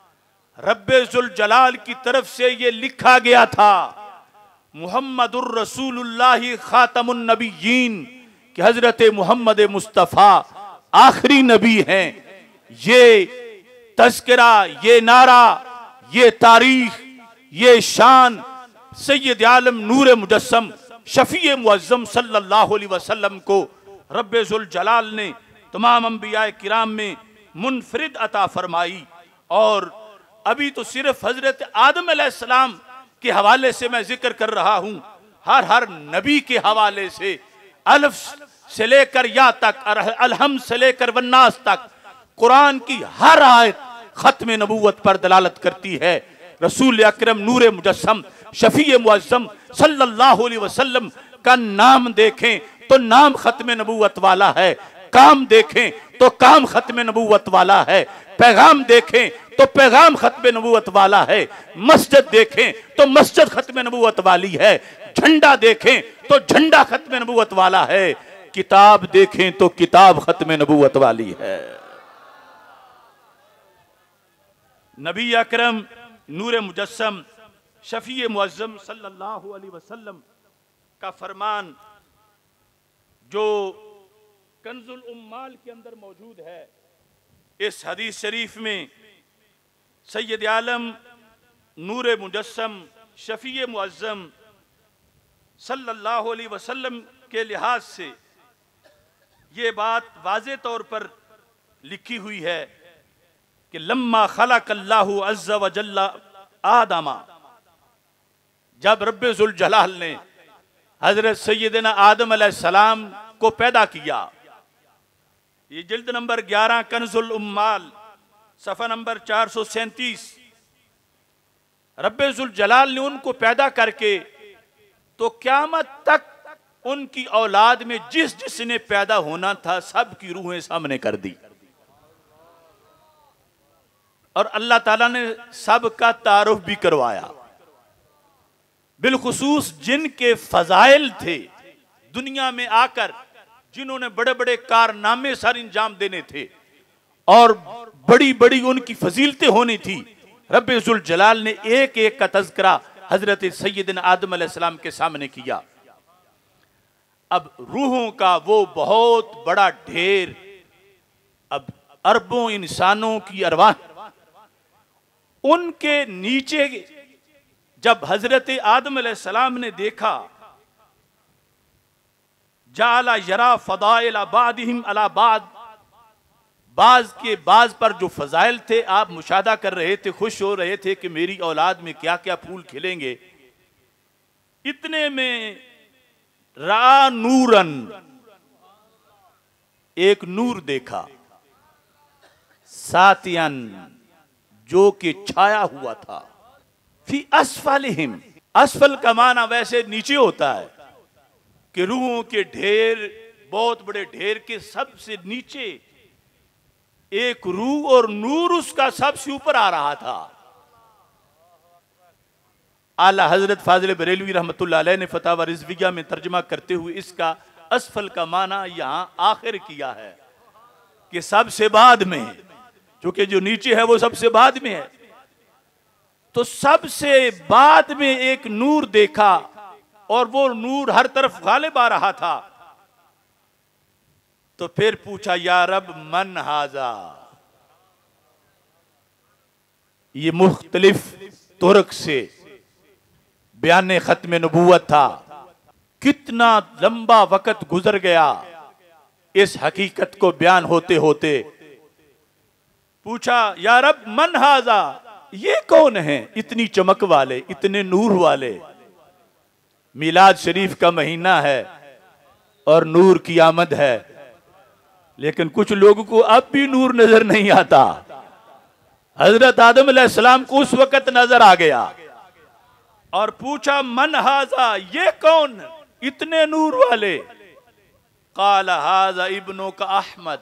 रब्बे ज़ुल जलाल की तरफ से ये लिखा गया था मुहम्मदुर रसूलुल्लाह खातमुन नबिय्यीन, कि हजरत मोहम्मद मुस्तफ़ा आखिरी नबी हैं। ये तज़किरा, ये नारा, ये तारीख, ये शान सैयद आलम नूर मुजस्सम शफी मुअज़्ज़म सल्लल्लाहु अलैहि वसल्लम को रब्बे ज़ुल जलाल ने तमाम अंबियाए किराम में मुनफरिद अता फरमाई। और अभी तो सिर्फ हजरत आदम अलैहिस्सलाम के हवाले से मैं जिक्र कर रहा हूं, हर नबी के हवाले से अल्फ से लेकर या तक और अलहम से लेकर वन्नास तक कुरान की हर आयत खत्म नबूवत पर दलालत करती है। रसूल अकरम नूर मुजस्सम शफी मुअज़्ज़म सल्लल्लाहु अलैहि वसल्लम का नाम देखें तो नाम खत्म नबूवत वाला है, काम देखें तो काम खत्म नबूवत वाला है, पैगाम देखें तो पैगाम खत्म नबूवत वाला है, मस्जिद देखें तो मस्जिद खत्म नबूवत वाली है, झंडा देखें तो झंडा खत्म नबूवत वाला है, किताब देखें तो किताब खत्म नबूवत वाली है। नबी अकरम नूर मुजस्सम शफी मुअज्जम सल्लल्लाहु अलैहि वसल्लम का फरमान जो कंजुल उम्माल के अंदर मौजूद है। इस हदीस शरीफ में सैयद आलम नूर मुजस्सम शफी मुअज्जम सल्लल्लाहु अलैहि वसल्लम के लिहाज से ये बात वाज़े तौर पर लिखी हुई है कि लम्मा खलक़ल्लाहु अज़्ज़ा व जल्ला आदमा, जब रब्बे ज़ुल जलाल ने हजरत सैयदना आदम अलैहिस्सलाम को पैदा किया। ये जिल्द नंबर 11 कंजुल उम्माल सफ़ा नंबर 437। रब्बे ज़ुल जलाल ने उनको पैदा करके तो क़यामत तक उनकी औलाद में जिस जिसने पैदा होना था सब की रूहें सामने कर दी, और अल्लाह ताला ने सब का तारुफ भी करवाया। बिलखुसूस जिनके फजाइल थे दुनिया में आकर, जिन्होंने बड़े बड़े कारनामे सर अंजाम देने थे और बड़ी बड़ी उनकी फजीलतें होनी थी, रब्बे ज़ुल जलाल ने एक एक का तज़किरा हजरत सैयदना आदम अलैहिस्सलाम के सामने किया। अब रूहों का वो बहुत बड़ा ढेर, अब अरबों इंसानों की अरवाह, उनके नीचे जब हजरत आदम अलैहिस्सलाम ने देखा, जाला यरा फदाइल बादिहिम अला बाद, बाज के बाज पर जो फजाइल थे आप मुशादा कर रहे थे, खुश हो रहे थे कि मेरी औलाद में क्या क्या फूल खिलेंगे। इतने में रा नूरन, एक नूर देखा, सातियन, जो कि छाया हुआ था, फी अस्फलिहिम, अस्फल का माना वैसे नीचे होता है कि रूहों के ढेर, बहुत बड़े ढेर के सबसे नीचे एक रूह और नूर उसका सबसे ऊपर आ रहा था। आला हजरत फाजिल बरेलवी रहमतुल्लाह अलैह ने फतावा रिजविया में तर्जमा करते हुए इसका अस्फल का माना यहां आखिर किया है कि सबसे बाद में, क्योंकि जो नीचे है वो सबसे बाद में है, तो सबसे बाद में एक नूर देखा और वो नूर हर तरफ गालिब आ रहा था। तो फिर पूछा, या रब मन हाजा, ये मुख्तलिफ तुरक से बयान खत्म नबूवत था। कितना लंबा वक्त गुजर गया इस हकीकत को बयान होते होते। पूछा, या रब मन हाजा, ये कौन है इतनी चमक वाले, इतने नूर वाले। मिलाद शरीफ का महीना है और नूर की आमद है, लेकिन कुछ लोगों को अब भी नूर नजर नहीं आता। हजरत आदम अलैहिस्सलाम को उस वक्त नजर आ गया और पूछा, मन हाजा, ये कौन इतने नूर वाले। काला हाजा इब्नो का अहमद,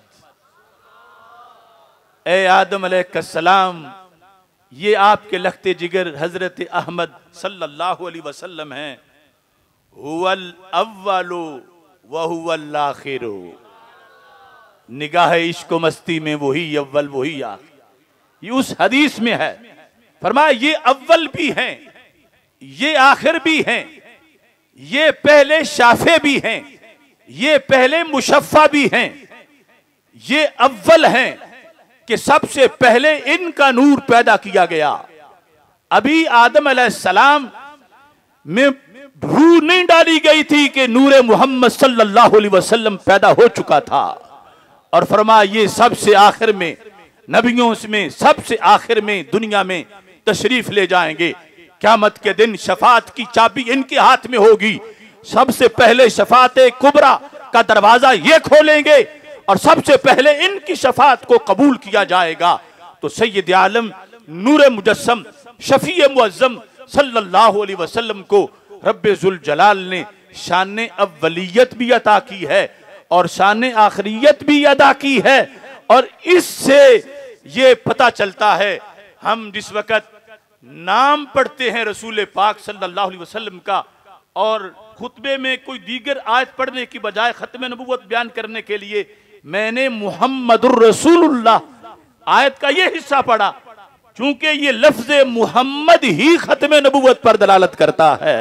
ए आदम अलैहिस्सलाम, ये आपके लखते जिगर हजरत अहमद सल्लल्लाहु अलैहि वसल्लम हैं। हुवल अव्वलु व हुवल आखिरु, निगाह इश्क मस्ती में वही अव्वल वही आखिर। ये उस हदीस में है। फरमाया, ये अव्वल भी हैं, ये आखिर भी हैं, ये पहले शाफे भी हैं, ये पहले मुशफ़्फ़ा भी हैं, ये अव्वल हैं कि सबसे पहले इनका नूर पैदा किया गया। अभी आदम अलैहिस्सलाम में रूह नहीं डाली गई थी कि नूरे मोहम्मद सल्लल्लाहु अलैहि वसल्लम पैदा हो चुका था। और फरमाया, ये सबसे आखिर में, नबियों में सबसे आखिर में दुनिया में तशरीफ ले जाएंगे। क़यामत के दिन शफाअत की चाबी इनके हाथ में होगी। सबसे पहले शफाअत कुबरा का दरवाजा ये खोलेंगे और सबसे पहले इनकी शफाअत को कबूल किया जाएगा। तो सैयद आलम नूर मुजस्सम शफी मुअज्जम सल्लल्लाहु अलैहि वसल्लम को रब्बे ज़ुल जलाल ने शान अव्वलियत भी अता की है और शान आखिरियत भी अदा की है। और इससे ये पता चलता है, हम जिस वक़्त नाम पढ़ते हैं रसूल पाक सल्लल्लाहु अलैहि वसल्लम का और खुतबे में कोई दीगर आयत पढ़ने की बजाय खत्म नबूवत बयान करने के लिए मैंने मुहम्मदुर रसूलुल्लाह आयत का ये हिस्सा पढ़ा, चूंकि ये लफ्ज मुहम्मद ही खत्म नबूवत पर दलालत करता है।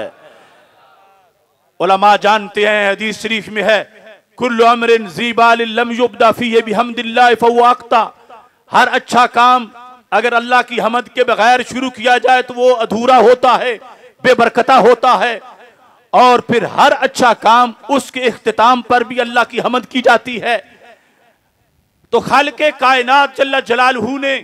उलमा जानते हैं, हदीस शरीफ में है, कुल्लु अमरिन ज़ीबाल लम युब्दा फीहि बिहम्दिल्लाह फहुवा अक़ता। हर अच्छा काम अगर अल्लाह की हमद के बगैर शुरू किया जाए तो वो अधूरा होता है, बेबरकता होता है। और फिर हर अच्छा काम उसके इख्तिताम पर भी अल्लाह की हमद की जाती है। तो खालिक़े कायनात जल्ल जलालहू ने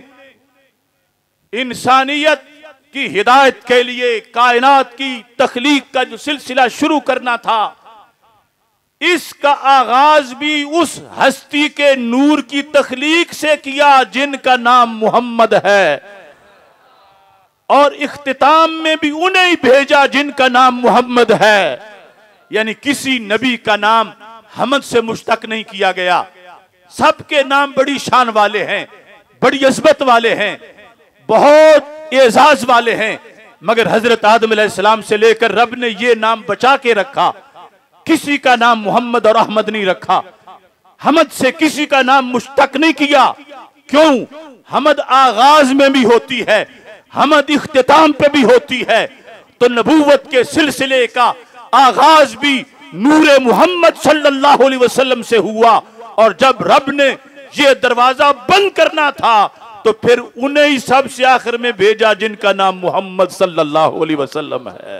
इंसानियत की हिदायत के लिए कायनात की तख्लीक का जो सिलसिला शुरू करना था, इसका आगाज भी उस हस्ती के नूर की तख्लीक से किया जिनका नाम मोहम्मद है, और इख्तिताम में भी उन्हें ही भेजा जिनका नाम मोहम्मद है। यानी किसी नबी का नाम हमद से मुश्तक नहीं किया गया। सबके नाम बड़ी शान वाले हैं, बड़ी अज़मत वाले हैं, बहुत एजाज वाले हैं, मगर हजरत आदम अलैहिस्सलाम से लेकर रब ने ये नाम बचा के रखा। किसी का नाम मोहम्मद और अहमद नहीं रखा। हमद से किसी का नाम मुश्तक नहीं किया। क्यों? हमद आगाज में भी होती है, हमद इख्तिताम पे भी होती है। तो नबूवत के सिलसिले का आगाज भी नूरे मोहम्मद सल्लल्लाहु अलैहि वसल्लम से हुआ, और जब रब ने ये दरवाजा बंद करना था तो फिर उन्हें ही सबसे आखिर में भेजा जिनका नाम मोहम्मद सल्लल्लाहु अलैहि वसल्लम है।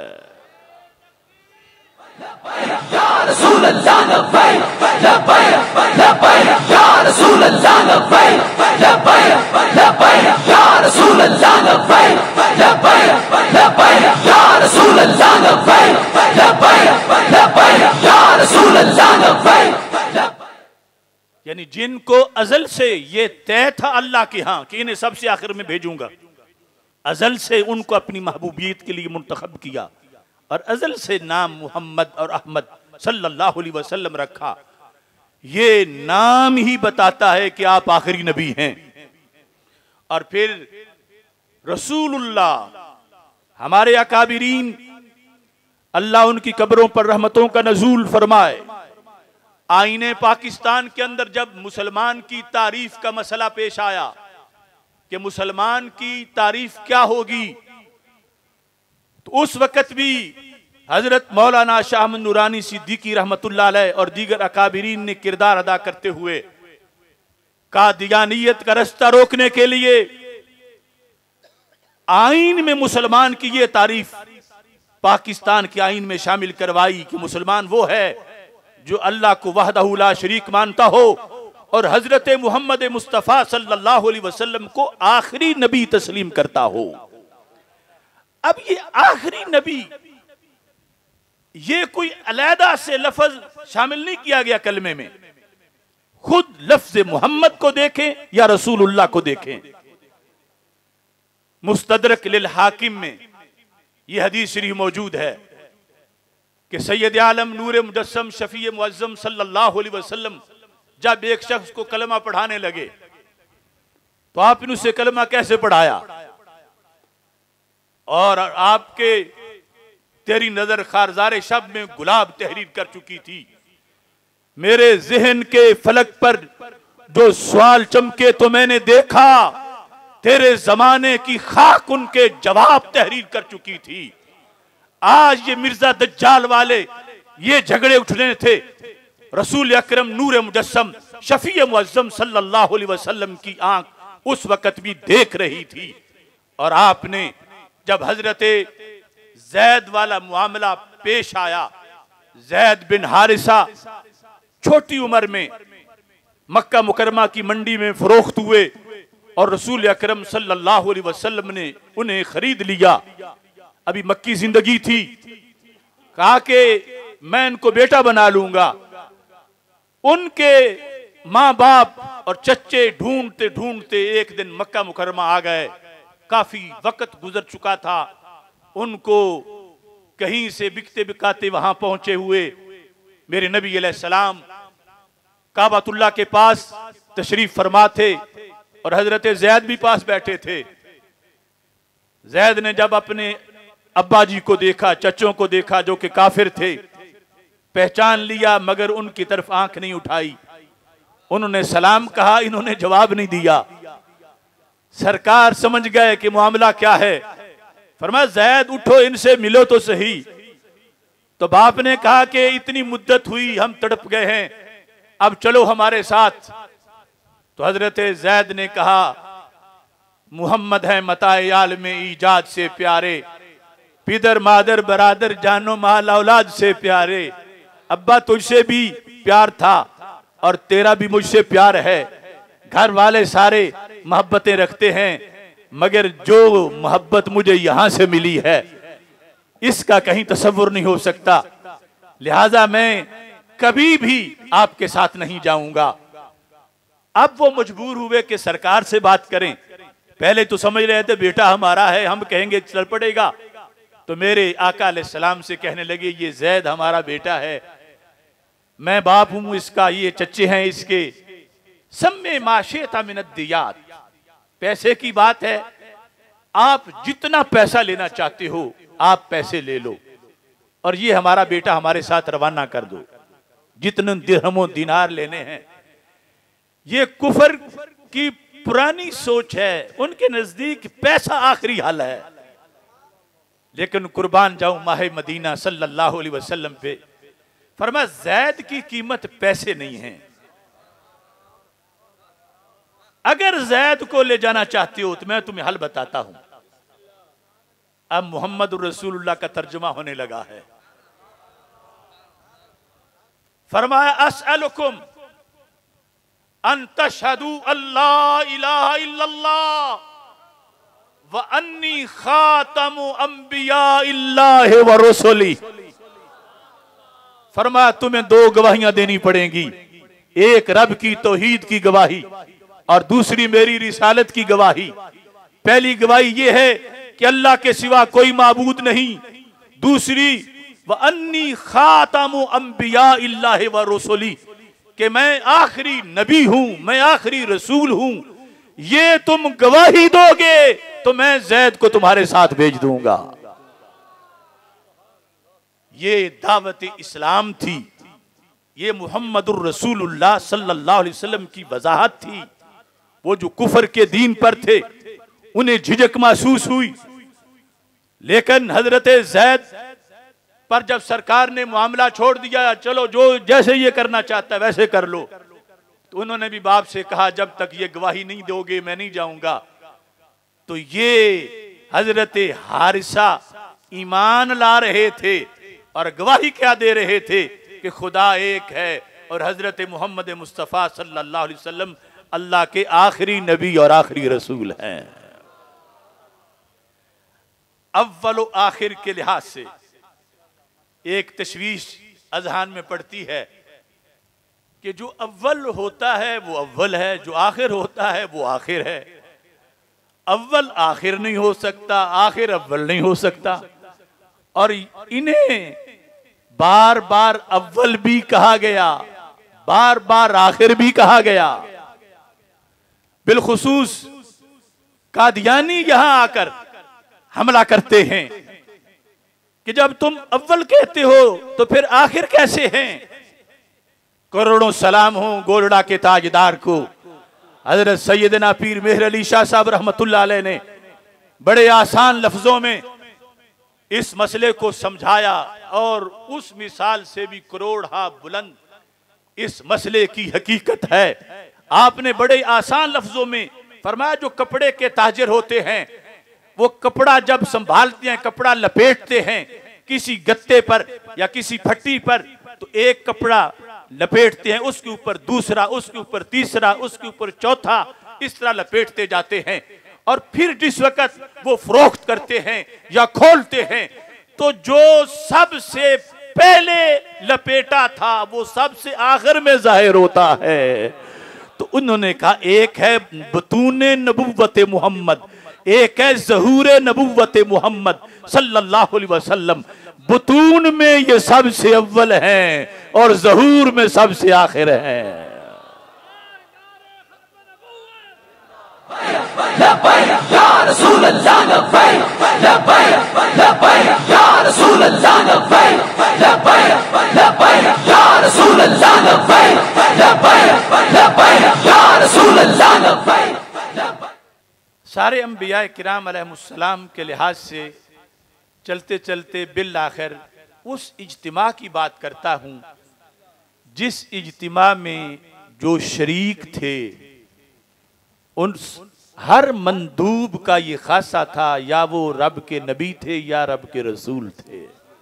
या रसूल अल्लाह लब्बैक लब्बैक लब्बैक या रसूल अल्लाह लब्बैक लब्बैक लब्बैक या रसूल अल्लाह लब्बैक लब्बैक लब्बैक या रसूल अल्लाह लब्बैक लब्बैक लब्बैक या रसूल अल्लाह लब्बैक। यानी जिनको अजल से ये तय था अल्लाह के यहाँ कि इन्हें सबसे आखिर में भेजूंगा, अजल से उनको अपनी महबूबियत के लिए मुंतखब किया और अजल से नाम मोहम्मद और अहमद सल्लल्लाहु अलैहि वसल्लम रखा। ये नाम ही बताता है कि आप आखिरी नबी हैं। और फिर रसूलुल्लाह, हमारे अकाबिरीन, अल्लाह उनकी कब्रों पर रहमतों का नजूल फरमाए। आईने पाकिस्तान के अंदर जब मुसलमान की तारीफ का मसला पेश आया कि मुसलमान की तारीफ क्या होगी, तो उस वक्त भी हजरत मौलाना शाह अहमद नूरानी सिद्दीकी रहमतुल्लाह अलैह और दीगर अकाबिरीन ने किरदार अदा करते हुए कादियानियत का रास्ता रोकने के लिए आईन में मुसलमान की ये तारीफ पाकिस्तान के आईन में शामिल करवाई कि मुसलमान वो है जो अल्लाह को वहदहू ला शरीक मानता हो और हजरत मोहम्मद मुस्तफ़ा सल्लल्लाहु अलैहि वसल्लम को आखिरी नबी तस्लीम करता हो। अब ये आखिरी नबी, ये कोई अलहदा से लफ्ज शामिल नहीं किया गया कलमे में। खुद लफ्ज मोहम्मद को देखें या रसूलुल्लाह को देखें। मुस्तदरक लिल हाकिम में यह हदीस शरीफ मौजूद है कि सैयद आलम नूर मुजस्सम शफी मुअज्जम सल्लल्लाहु अलैहि वसल्लम जब एक शख्स को कलमा पढ़ाने लगे तो आपने उसे कलमा कैसे पढ़ाया? और आपके तेरी नजर खारजार शब में गुलाब तहरीर कर चुकी थी। मेरे जहन के फलक पर जो सवाल चमके तो मैंने देखा, तेरे जमाने की खाक उनके जवाब तहरीर कर चुकी थी। आज ये मिर्जा दज्जाल वाले ये झगड़े उठने थे। रसूल अकरम नूर मुजस्सम शफी मुअज्जम सल्लल्लाहु अलैहि वसल्लम की आंख उस वक्त भी देख रही थी। और आपने जब हजरत जैद वाला मामला पेश आया, जैद बिन हारिसा छोटी उम्र में मक्का मुकरमा की मंडी में फरोख्त हुए और रसूल अकरम सल्लल्लाहु अलैहि वसल्लम ने उन्हें खरीद लिया। अभी मक्की जिंदगी थी, कहा कि मैं इनको बेटा बना लूंगा। उनके माँ बाप और चच्चे ढूंढते ढूंढते एक दिन मक्का मुकरमा आ गए। काफी वक्त गुजर चुका था, उनको कहीं से बिकते बिकाते वहां पहुंचे हुए मेरे नबी अलैहिस्सलाम काबतुल्लाह के पास तशरीफ फरमा थे और हजरत जैद भी पास बैठे थे। जैद ने जब अपने अब्बा जी को देखा, चचों को देखा जो कि काफिर थे, पहचान लिया मगर उनकी तरफ आंख नहीं उठाई। उन्होंने सलाम कहा, इन्होंने जवाब नहीं दिया। सरकार समझ गए कि मामला क्या है। फरमाया जैद उठो, इनसे मिलो तो सही। तो बाप ने कहा कि इतनी मुद्दत हुई, हम तड़प गए हैं, अब चलो हमारे साथ। तो हजरत जैद ने कहा मुहम्मद है मताए आलम ईजाद से प्यारे, पिदर मादर बरादर जानो माल औलाद से प्यारे। अब्बा तुझसे भी प्यार था और तेरा भी मुझसे प्यार है, घर वाले सारे मोहब्बतें रखते हैं, मगर जो मोहब्बत मुझे यहां से मिली है इसका कहीं तसव्वुर नहीं हो सकता, लिहाजा मैं कभी भी आपके साथ नहीं जाऊंगा। अब वो मजबूर हुए कि सरकार से बात करें। पहले तो समझ रहे थे बेटा हमारा है, हम कहेंगे चल पड़ेगा। तो मेरे आका अलैहिस्सलाम से कहने लगे ये जैद हमारा बेटा है, मैं बाप हूं इसका, ये चच्चे हैं इसके। सम्मे माशेता मिनद्दियात, पैसे की बात है, आप जितना पैसा लेना चाहते हो आप पैसे ले लो और ये हमारा बेटा हमारे साथ रवाना कर दो, जितने दिरहमों दिनार लेने हैं। ये कुफर की पुरानी सोच है, उनके नजदीक पैसा आखिरी हल है। लेकिन कुर्बान जाऊं माहे मदीना सल्लल्लाहु अलैहि वसल्लम पे, फरमाया जैद की कीमत पैसे नहीं है। अगर जैद को ले जाना चाहते हो तो मैं तुम्हें हल बताता हूं। अब मोहम्मद रसूलुल्लाह का तर्जुमा होने लगा है। फरमाया अस्अलुकुम अन तशहदू अल्लाह इलाहा इल्लल्लाह व अन्नी खातमु अंबिया इल्लाहि व रुसुली। फरमाया तुम्हें दो गवाहियां देनी पड़ेंगी, एक रब की तौहीद की गवाही और दूसरी मेरी रिसालत की गवाही। पहली गवाही यह है कि अल्लाह के सिवा कोई माबूद नहीं, दूसरी व अन्नी खातमु अंबिया इल्लाहि व रुसुली, कि मैं आखिरी नबी हूं, मैं आखिरी रसूल हूं। ये तुम गवाही दोगे तो मैं जैद को तुम्हारे साथ भेज दूंगा। ये दावत इस्लाम थी, ये मुहम्मदुर रसूलुल्लाह सल्लल्लाहु अलैहि वसल्लम की वजाहत थी। वो जो कुफर के दीन पर थे उन्हें झिझक महसूस हुई, लेकिन हजरत जैद पर जब सरकार ने मामला छोड़ दिया, चलो जो जैसे ये करना चाहता है वैसे कर लो, तो उन्होंने भी बाप से कहा जब तक ये गवाही नहीं दोगे मैं नहीं जाऊंगा। तो ये हजरत हारिसा ईमान ला रहे थे और गवाही क्या दे रहे थे कि खुदा एक है और हजरत मोहम्मद मुस्तफ़ा सल्लल्लाहु अलैहि वसल्लम अल्लाह के आखिरी नबी और आखिरी रसूल हैं। अव्वल व आखिर के लिहाज से एक तशवीश अजहान में पड़ती है कि जो अव्वल होता है वो अव्वल है, जो आखिर होता है वो आखिर है। अव्वल आखिर नहीं हो सकता, आखिर अव्वल नहीं हो सकता। और इन्हें बार बार अव्वल भी कहा गया, बार बार आखिर भी कहा गया। बिलखुसूस कादियानी यहां आकर हमला करते हैं कि जब तुम अव्वल कहते हो तो फिर आखिर कैसे हैं। करोड़ों सलाम हो गोलड़ा के ताजदार को, हजरत सैयदना पीर मेहर अली शाह साहब रहमतुल्लाह अलैह ने बड़े आसान लफ्जों में इस मसले को समझाया और उस मिसाल से भी करोड़ हा बुलंद इस मसले की हकीकत है। आपने बड़े आसान लफ्जों में फरमाया जो कपड़े के ताजिर होते हैं वो कपड़ा जब संभालते हैं, कपड़ा लपेटते हैं किसी गत्ते पर या किसी फट्टी पर, तो एक कपड़ा लपेटते हैं, उसके ऊपर दूसरा, उसके ऊपर तीसरा, उसके ऊपर चौथा, इस तरह लपेटते जाते हैं। और फिर जिस वक्त वो फरोख्त करते हैं या खोलते हैं तो जो सबसे पहले लपेटा था वो सबसे आखिर में जाहिर होता है। तो उन्होंने कहा एक है बतूने नबुव्वत मोहम्मद, एक है ज़हूर नबुव्वत मोहम्मद सल्लल्लाहु अलैहि वसल्लम। बतून में ये सबसे अव्वल हैं और ज़हूर में सबसे आखिर हैं। लब्बैक या रसूल अल्लाह लब्बैक, लब्बैक लब्बैक या रसूल अल्लाह लब्बैक, लब्बैक लब्बैक या रसूल अल्लाह लब्बैक, लब्बैक लब्बैक या रसूल अल्लाह लब्बैक। सारे अंबिया किराम अलैहिमुस्सलाम के लिहाज से चलते चलते बिल आखिर उस इज्तिमा की बात करता हूँ जिस इज्तिमा में जो शरीक थे उन हर मंदूब का ये खासा था, या वो रब के नबी थे या रब के रसूल थे।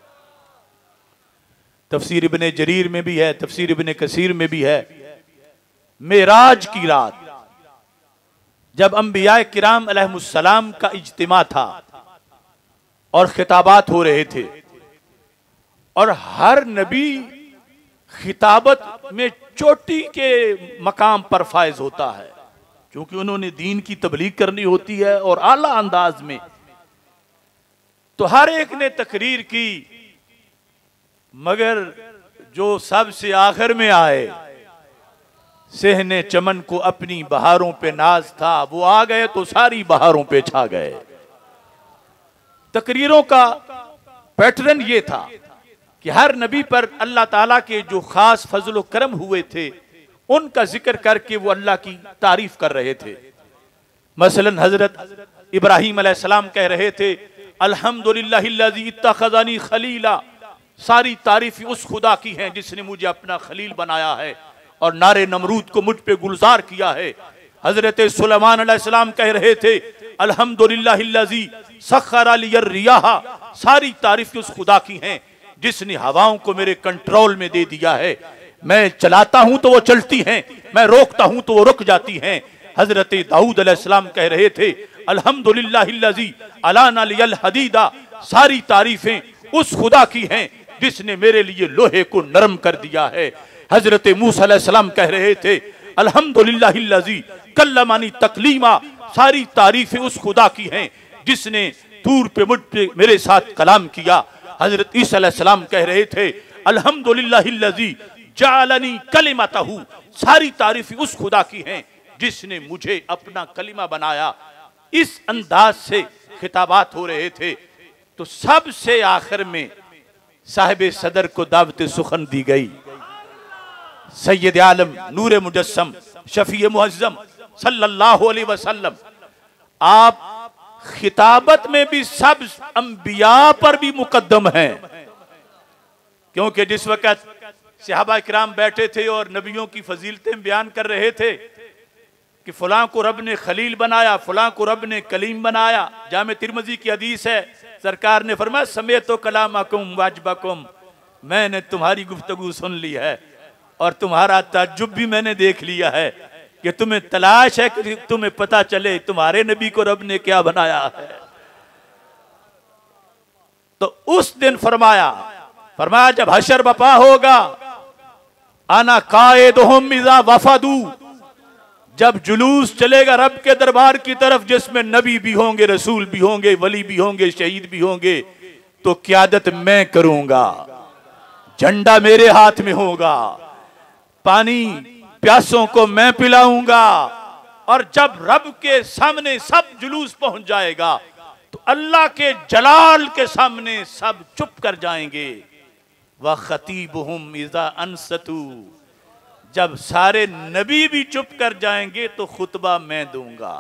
तफसीर इब्ने जरीर में भी है, तफसीर इब्ने कसीर में भी है। मेराज की रात जब अंबिया किराम अलैहिमुस्सलाम का इज्तिमा था और खिताबात हो रहे थे, और हर नबी खिताबत में चोटी के मकाम पर फायज होता है, क्योंकि उन्होंने दीन की तबलीग करनी होती है और आला अंदाज में। तो हर एक ने तकरीर की, मगर जो सबसे आखिर में आए, सेहने चमन को अपनी बहारों पे नाज था, वो आ गए तो सारी बहारों पे छा गए। तकरीरों का पैटर्न ये था कि हर नबी पर अल्लाह ताला के जो खास फजल करम हुए थे उनका जिक्र करके वो अल्लाह की तारीफ कर रहे थे। मसलन हजरत इब्राहीम अलैहिस्सलाम कह रहे थे अल्हम्दुलिल्लाहिल्लज़ी इत्तखज़नी खलीला, सारी तारीफ उस खुदा की है जिसने मुझे अपना खलील बनाया है और नारे नमरूद को मुझ पे गुलजार किया है। हजरत सुलेमान अलैहिस्सलाम कह रहे थे अल्हम्दुलिल्लाहिल्लज़ी सख्खर लियर रियाहा, सारी तारीफ उस खुदा की हैं जिसने हवाओं को मेरे कंट्रोल में दे दिया है। मैं चलाता हूं तो वो चलती हैं, मैं रोकता हूं तो वो रुक जाती हैं। हजरत दाऊद अलैहिस्सलाम कह रहे थे अल्हम्दुलिल्लाहिल्लज़ी अलाना लियल हदीदा, सारी तारीफें उस खुदा की हैं जिसने मेरे लिए लोहे को नरम कर दिया है। हजरत मूसा अलैहिस्सलाम कह रहे थे अल्हम्दुलिल्लाहिल्लज़ी कल्लमानी तकलीमा, सारी तारीफें उस खुदा की हैं जिसने तूर पे मुझ पे मेरे साथ कलाम किया। हजरत ईसा अलैहिस्सलाम कह रहे थे अल्हम्दुलिल्लाहिल्लज़ी जालनी कलिमतहू, सारी तारीफ उस खुदा की हैं जिसने मुझे अपना कलिमा बनाया। इस अंदाज से खिताबात हो रहे थे। तो सबसे आखिर में साहिब सदर को दावत सुखन दी गई। सैयद आलम नूर मुजस्सम शफी मुअज्जम सल्लल्लाहु अलैहि वसल्लम, आप खिताबत में भी सब अंबिया पर भी मुकद्दम हैं, क्योंकि जिस वक्त सहाबा किराम बैठे थे और नबियों की फजीलतें बयान कर रहे थे कि फलां को रब ने खलील बनाया, फलां को रब ने कलीम बनाया। जामे तिरमिज़ी की हदीस है, सरकार ने फरमाया समेतो कलामकुम वाजबकुम, मैंने तुम्हारी गुफ्तगू सुन ली है और तुम्हारा ताज्जुब भी मैंने देख लिया है कि तुम्हें तलाश है कि तुम्हें पता चले तुम्हारे नबी को रब ने क्या बनाया है। तो उस दिन फरमाया जब हशर बपा होगा, आना कायदुहुम इज़ा वफदू, जब जुलूस चलेगा रब के दरबार की तरफ जिसमें नबी भी होंगे, रसूल भी होंगे, वली भी होंगे, शहीद भी होंगे, तो क़यादत मैं करूंगा, झंडा मेरे हाथ में होगा, पानी प्यासों को मैं पिलाऊंगा। और जब रब के सामने सब जुलूस पहुंच जाएगा तो अल्लाह के जलाल के सामने सब चुप कर जाएंगे। व खतीबुहुम इज़ा अनसतू, जब सारे नबी भी चुप कर जाएंगे तो खुतबा मैं दूंगा।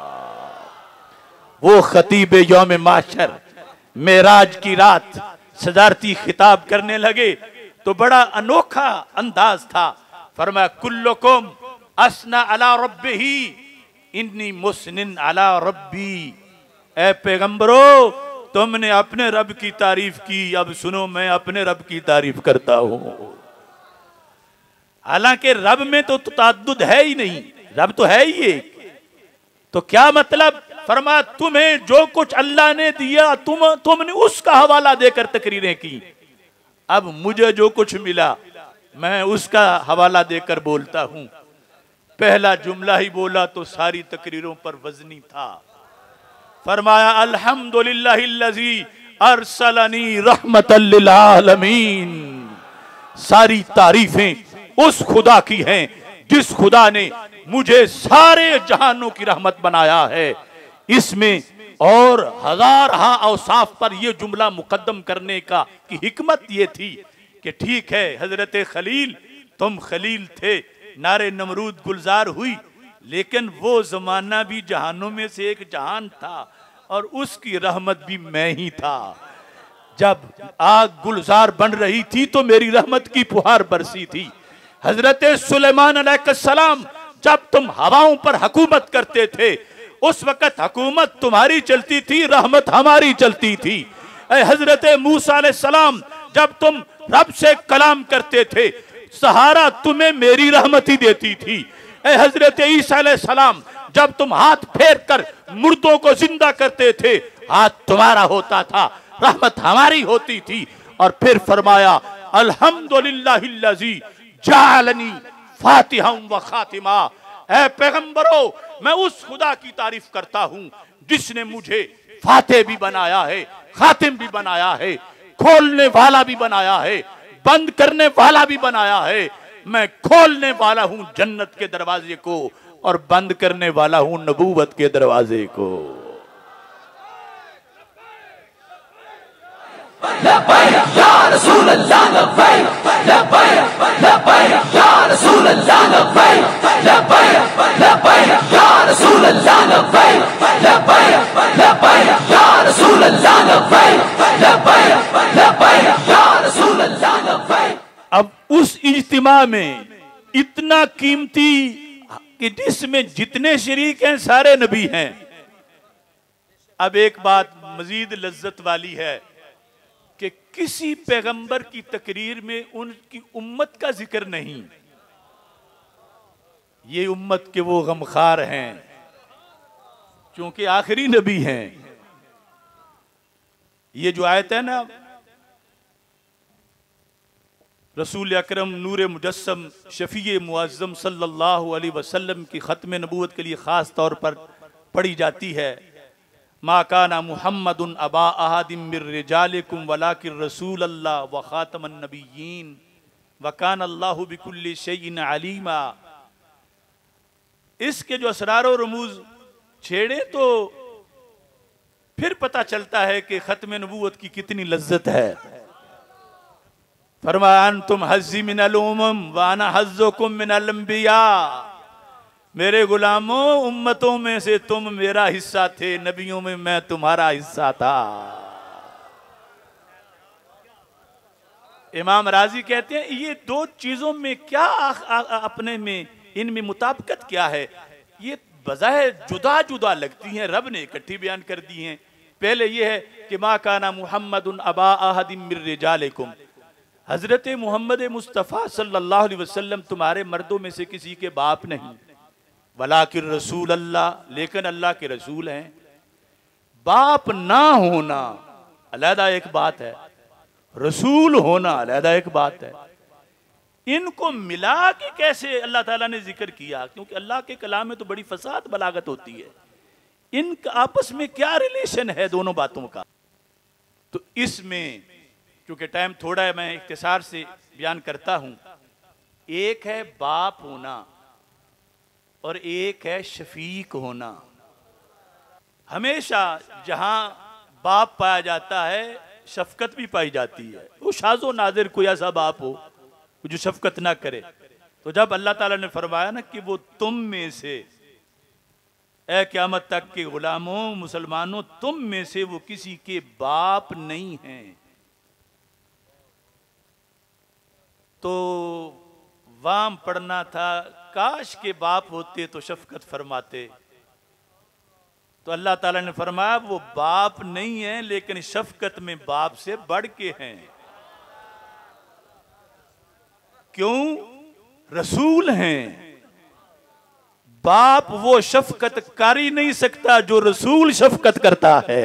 वो खतीब यौम माशर मेराज की रात सदारती खिताब करने लगे तो बड़ा अनोखा अंदाज था। फरमाया कुल्लुकुम असना अला रब्बिही इन्नी मुस्निन अला रब्बी, ए पैगंबरो तुमने अपने रब की तारीफ की, अब सुनो मैं अपने रब की तारीफ करता हूं। हालांकि रब में तो ताद्दुद है ही नहीं, रब तो है ही एक। तो क्या मतलब? फरमाया तुम्हें जो कुछ अल्लाह ने दिया तुमने उसका हवाला देकर तकरीरें की, अब मुझे जो कुछ मिला मैं उसका हवाला देकर बोलता हूं। पहला जुमला ही बोला तो सारी तकरीरों पर वजनी था। फरमाया अल्हम्दुलिल्लाहिल्लज़ी अरसलनी रहमतल लिल आलमीन, सारी तारीफें उस खुदा की हैं जिस खुदा ने मुझे सारे जहानों की रहमत बनाया है। इसमें और हजार औसाफ पर यह जुमला मुकद्दम करने का की हिकमत यह थी कि ठीक है हजरत खलील तुम खलील थे, नारे नमरूद गुलजार हुई, लेकिन वो जमाना भी जहानों में से एक जहान था और उसकी रहमत भी मैं ही था। जब आग गुलजार बन रही थी तो मेरी रहमत की फुहार बरसी थी। हजरत सुलेमान अलैहिस्सलाम जब तुम हवाओं पर हुकूमत करते थे उस वक्त हुकूमत तुम्हारी चलती थी, रहमत हमारी चलती थी। हजरत मूसा अलैहिस्सलाम जब तुम रब से कलाम करते थे सहारा तुम्हें मेरी रहमत ही देती थी। हजरत ईसा अलैहिस्सलाम जब तुम हाथ फेर कर मुर्दों को जिंदा करते थे हाथ तुम्हारा होता था, रहमत हमारी होती थी। और फिर फरमाया अल्हम्दुलिल्लाहिल्लज़ी जालनी फातिहा व खातिमा। ऐ पैगंबरों मैं उस खुदा की तारीफ करता हूं जिसने मुझे फातिह भी बनाया है, खातिम भी बनाया है, खोलने वाला भी बनाया है, बंद करने वाला भी बनाया है। मैं खोलने वाला हूं जन्नत के दरवाजे को और बंद करने वाला हूं नबूवत के दरवाजे को। लब्बैक या रसूल अल्लाह लब्बैक, लब्बैक लब्बैक या रसूल अल्लाह लब्बैक, लब्बैक लब्बैक या रसूल अल्लाह लब्बैक, लब्बैक लब्बैक या रसूल अल्लाह लब्बैक, लब्बैक लब्बैक या रसूल अल्लाह लब्बैक। अब उस इज्तिमा में इतना कीमती कि जिसमें जितने शरीक हैं सारे नबी हैं। अब एक बात मजीद लज्जत वाली है कि किसी पैगंबर की तकरीर में उनकी उम्मत का जिक्र नहीं। ये उम्मत के वो गमखार हैं क्योंकि आखिरी नबी हैं। ये जो आयत है ना रसूल अकरम नूर मुजस्सम शफी मुअज़्ज़म सल्लल्लाहु अलैहि वसल्लम की ख़त्म नबूवत के लिए ख़ास तौर पर पढ़ी जाती है। मा काना मुहम्मदुन अबा अहादिम मिर रिजालिकुम वलाकिन रसूल अल्लाह व ख़ातमन नबिय्यीन व काना अल्लाहु बिकुल्लि शैइन अलीमा। इसके जो असरार और रमूज छेड़े तो फिर पता चलता है कि ख़त्म नबूवत की कितनी लज्जत है। फरमाया अंतुम हज़्ज़ी मिनल उमम व अना हज़्ज़ुकुम मिनल अंबिया। मेरे गुलामों उम्मतों में से तुम मेरा हिस्सा थे, नबियों में मैं तुम्हारा हिस्सा था। इमाम राजी कहते हैं ये दो चीजों में क्या अपने में इनमें मुताबिकत क्या है? ये बज़ाहिर जुदा जुदा लगती हैं, रब ने इकट्ठी बयान कर दी हैं। पहले ये है कि मा काना मुहम्मदुन अबा अहदिम मिर रिजालिकुम, हजरत मोहम्मद मुस्तफ़ा सल्लल्लाहु अलैहि वसल्लम तुम्हारे मर्दों में से किसी के बाप नहीं। वलाकिन रसूल अल्लाह, लेकिन अल्लाह के रसूल हैं। बाप ना होना अलहदा एक बात है, रसूल होना अलहदा एक बात है। इनको मिला के कैसे अल्लाह ताला ने जिक्र किया? क्योंकि अल्लाह के कलाम में तो बड़ी फसाद बलागत होती है। इनका आपस में क्या रिलेशन है दोनों बातों का? तो इसमें क्योंकि टाइम थोड़ा है मैं इख्तिसार से बयान करता हूं। एक है बाप होना और एक है शफीक होना। हमेशा जहां बाप पाया जाता है शफकत भी पाई जाती है। वो शाज़ो नादिर कोई ऐसा बाप हो जो शफकत ना करे। तो जब अल्लाह ताला ने फरमाया ना कि वो तुम में से, ए क़यामत तक के गुलामों मुसलमानों, तुम में से वो किसी के बाप नहीं हैं, तो वाम पढ़ना था काश के बाप होते तो शफकत फरमाते। तो अल्लाह ताला ने फरमाया वो बाप नहीं है लेकिन शफकत में बाप से बढ़ के हैं। क्यों? रसूल हैं। बाप वो शफकत कर ही नहीं सकता जो रसूल शफकत करता है।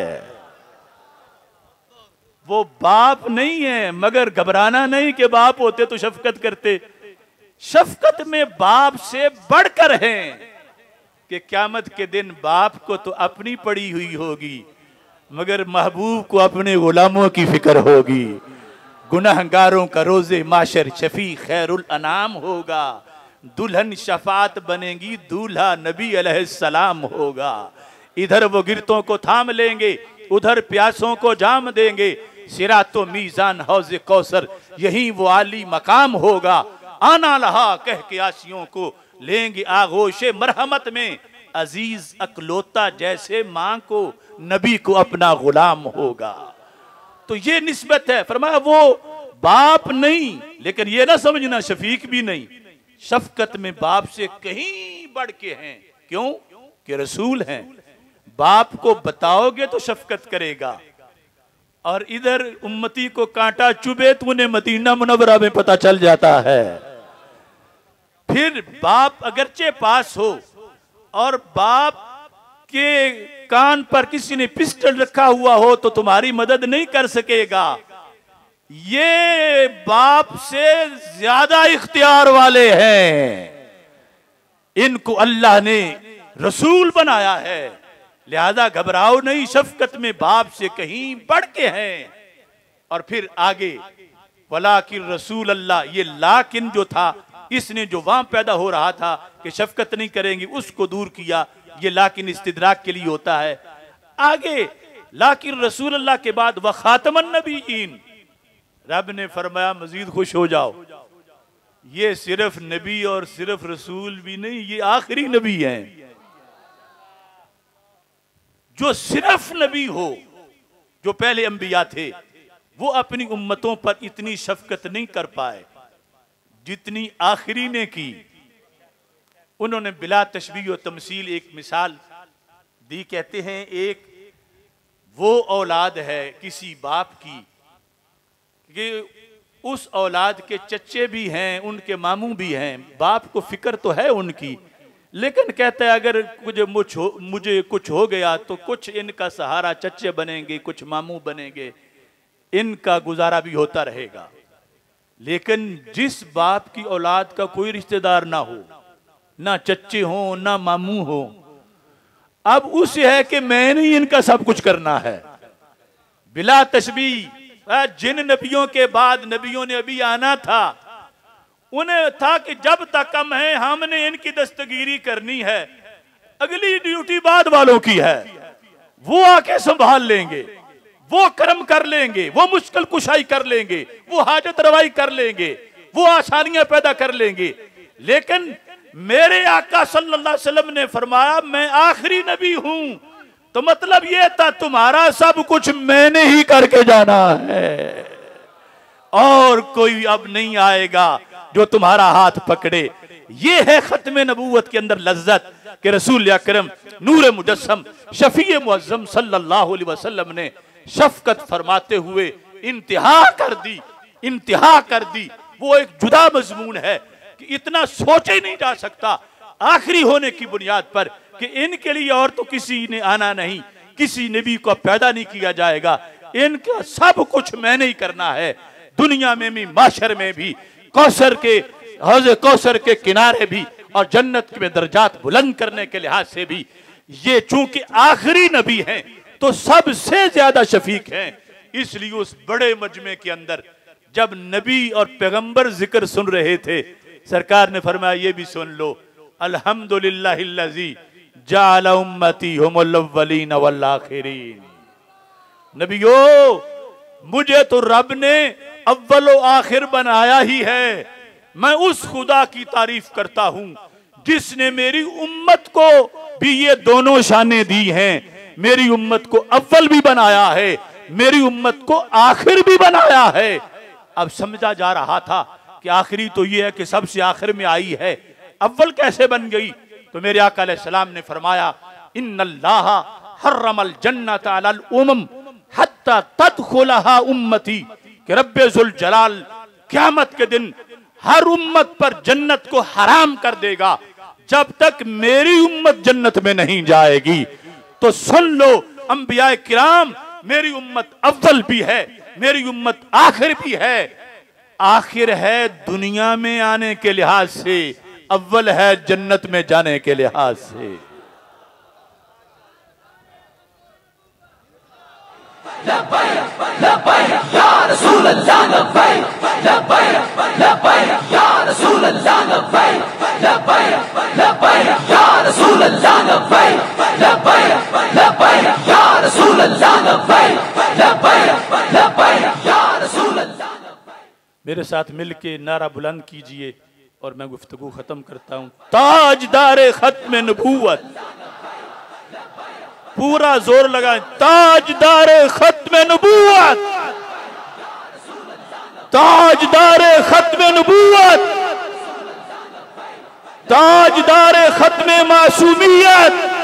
वो बाप नहीं है, मगर घबराना नहीं कि बाप होते तो शफकत करते। शफकत में बाप से बढ़कर हैं कि क़यामत के दिन बाप को तो अपनी पड़ी हुई होगी मगर महबूब को अपने गुलामों की फिक्र होगी। गुनहगारों का रोजे माशर शफी खैरुल अनाम होगा। दुल्हन शफात बनेगी, दूल्हा नबी अलैहिस्सलाम होगा। इधर वो गिरतों को थाम लेंगे, उधर प्यासों को जाम देंगे। सिरातो मीज़ान हौज़े कौसर, यही वो आली मकाम होगा। आना लहा कह के आशियों को लेंगे आगोश मरहमत में, अजीज अकलौता जैसे मां को नबी को अपना गुलाम होगा। तो ये निस्बत है। फरमाया वो बाप नहीं, लेकिन ये ना समझना शफीक भी नहीं, शफकत में बाप से कहीं बढ़ के हैं। क्यों? कि रसूल हैं। बाप को बताओगे तो शफकत करेगा, और इधर उम्मती को कांटा चुभे तो उन्हें मदीना मुनव्वरा में पता चल जाता है। फिर बाप अगरचे पास हो और बाप के कान पर किसी ने पिस्टल रखा हुआ हो तो तुम्हारी मदद नहीं कर सकेगा। ये बाप से ज्यादा इख्तियार वाले हैं, इनको अल्लाह ने रसूल बनाया है, लिहाजा घबराओ नहीं, शफकत में बाप से कहीं बढ़ के हैं। और फिर आगे वलाकिन रसूल अल्लाह, ये लाकिन जो था इसने जो वहां पैदा हो रहा था कि शफकत नहीं करेंगी उसको दूर किया। ये लाकिन इस्तिदराक के लिए होता है। आगे लाकिन रसूल अल्लाह के बाद वह खातमन नबीयीन, रब ने फरमाया मजीद खुश हो जाओ, ये सिर्फ नबी और सिर्फ रसूल भी नहीं, ये आखिरी नबी हैं। जो सिर्फ नबी हो, जो पहले अंबिया थे, वो अपनी उम्मतों पर इतनी शफकत नहीं कर पाए जितनी आखिरी ने की। उन्होंने बिला तशबीह व तमसील एक मिसाल दी। कहते हैं एक वो औलाद है किसी बाप की कि उस औलाद के चच्चे भी हैं, उनके मामू भी हैं, बाप को फिक्र तो है उनकी, लेकिन कहता है अगर मुझे कुछ हो गया तो कुछ इनका सहारा चच्चे बनेंगे, कुछ मामू बनेंगे, इनका गुजारा भी होता रहेगा। लेकिन जिस बाप की औलाद का कोई रिश्तेदार ना हो, ना चच्चे हो ना मामू हो, अब उसे है कि मैंने ही इनका सब कुछ करना है। बिला तशबीह जिन नबियों के बाद नबियों ने अभी आना था, उन्हें था कि जब तक हम हैं हमने इनकी दस्तगीरी करनी है, अगली ड्यूटी बाद वालों की है, वो आके संभाल लेंगे, वो कर्म कर लेंगे, वो मुश्किल कुशाई कर लेंगे, वो हाजत रवाई कर लेंगे, वो आसानियां पैदा कर लेंगे। लेकिन मेरे आका सल्लल्लाहु अलैहि वसल्लम ने फरमाया मैं आखिरी नबी हूं, तो मतलब ये था तुम्हारा सब कुछ मैंने ही करके जाना है, और कोई अब नहीं आएगा जो तुम्हारा हाथ पकड़े। ये है खत्म नबूवत के अंदर लज्जत कि रसूल अकरम नूर मुजस्सम शफीए मुअज्जम सल्लल्लाहु अलैहि वसल्लम ने शफकत फरमाते हुए इंतहा कर दी, इंतहा कर दी। वो एक जुदा मजमून है कि इतना सोचा ही नहीं जा सकता आखिरी होने की बुनियाद पर कि इनके लिए और तो किसी ने आना नहीं, किसी नबी को पैदा नहीं किया जाएगा, इनका सब कुछ मैंने ही करना है, दुनिया में भी माशर में भी, कौसर के हौज़ कौसर के किनारे भी, और जन्नत में दर्जात बुलंद करने के लिहाज से भी। ये चूंकि आखिरी नबी हैं तो सबसे ज्यादा शफीक हैं। इसलिए उस बड़े मजमे के अंदर जब नबी और पैगंबर जिक्र सुन रहे थे, सरकार ने फरमाया ये भी सुन लो, अल्हम्दुलिल्लाहिल्लज़ी जअल उम्मती हुमुल अव्वलीन वल आखिरीन। नबियो, मुझे तो रब ने अव्वल व आखिर बनाया ही है। मैं उस खुदा की तारीफ करता हूं जिसने मेरी उम्मत को भी ये दोनों शानें दी हैं। मेरी उम्मत को अव्वल भी बनाया है, मेरी उम्मत को आखिर भी बनाया है। अब समझा जा रहा था कि आखिरी तो ये है कि सबसे आखिर में आई है, अव्वल कैसे बन गई? तो मेरे आका अलैहिस्सलाम ने फरमाया इन्नल्लाह हर्रमल जन्नत अलल उमम हत्ता तदखुलहा उम्मती, कि रब्बे जुल जलाल क़यामत के दिन हर उम्मत पर जन्नत को हराम कर देगा जब तक मेरी उम्मत जन्नत में नहीं जाएगी। तो सुन लो अंबिया किराम, मेरी उम्मत अव्वल भी है, मेरी उम्मत आखिर भी है। आखिर है दुनिया में आने के लिहाज से, अव्वल है जन्नत में जाने के लिहाज से। लब्बैक लब्बैक या रसूल अल्लाह, लब्बैक लब्बैक लब्बैक या रसूल अल्लाह, लब्बैक लब्बैक लब्बैक या रसूल अल्लाह, लब्बैक लब्बैक लब्बैक या रसूल अल्लाह, लब्बैक लब्बैक लब्बैक या रसूल अल्लाह। मेरे साथ मिलके नारा बुलंद कीजिए और मैं गुफ्तगू खत्म करता हूं। ताजदारे खत्म नबूवत, पूरा जोर लगाए, ताजदारे खत्म नबूवत, ताजदारे खत्म नबूवत, ताजदारे खत्म मासूमियत,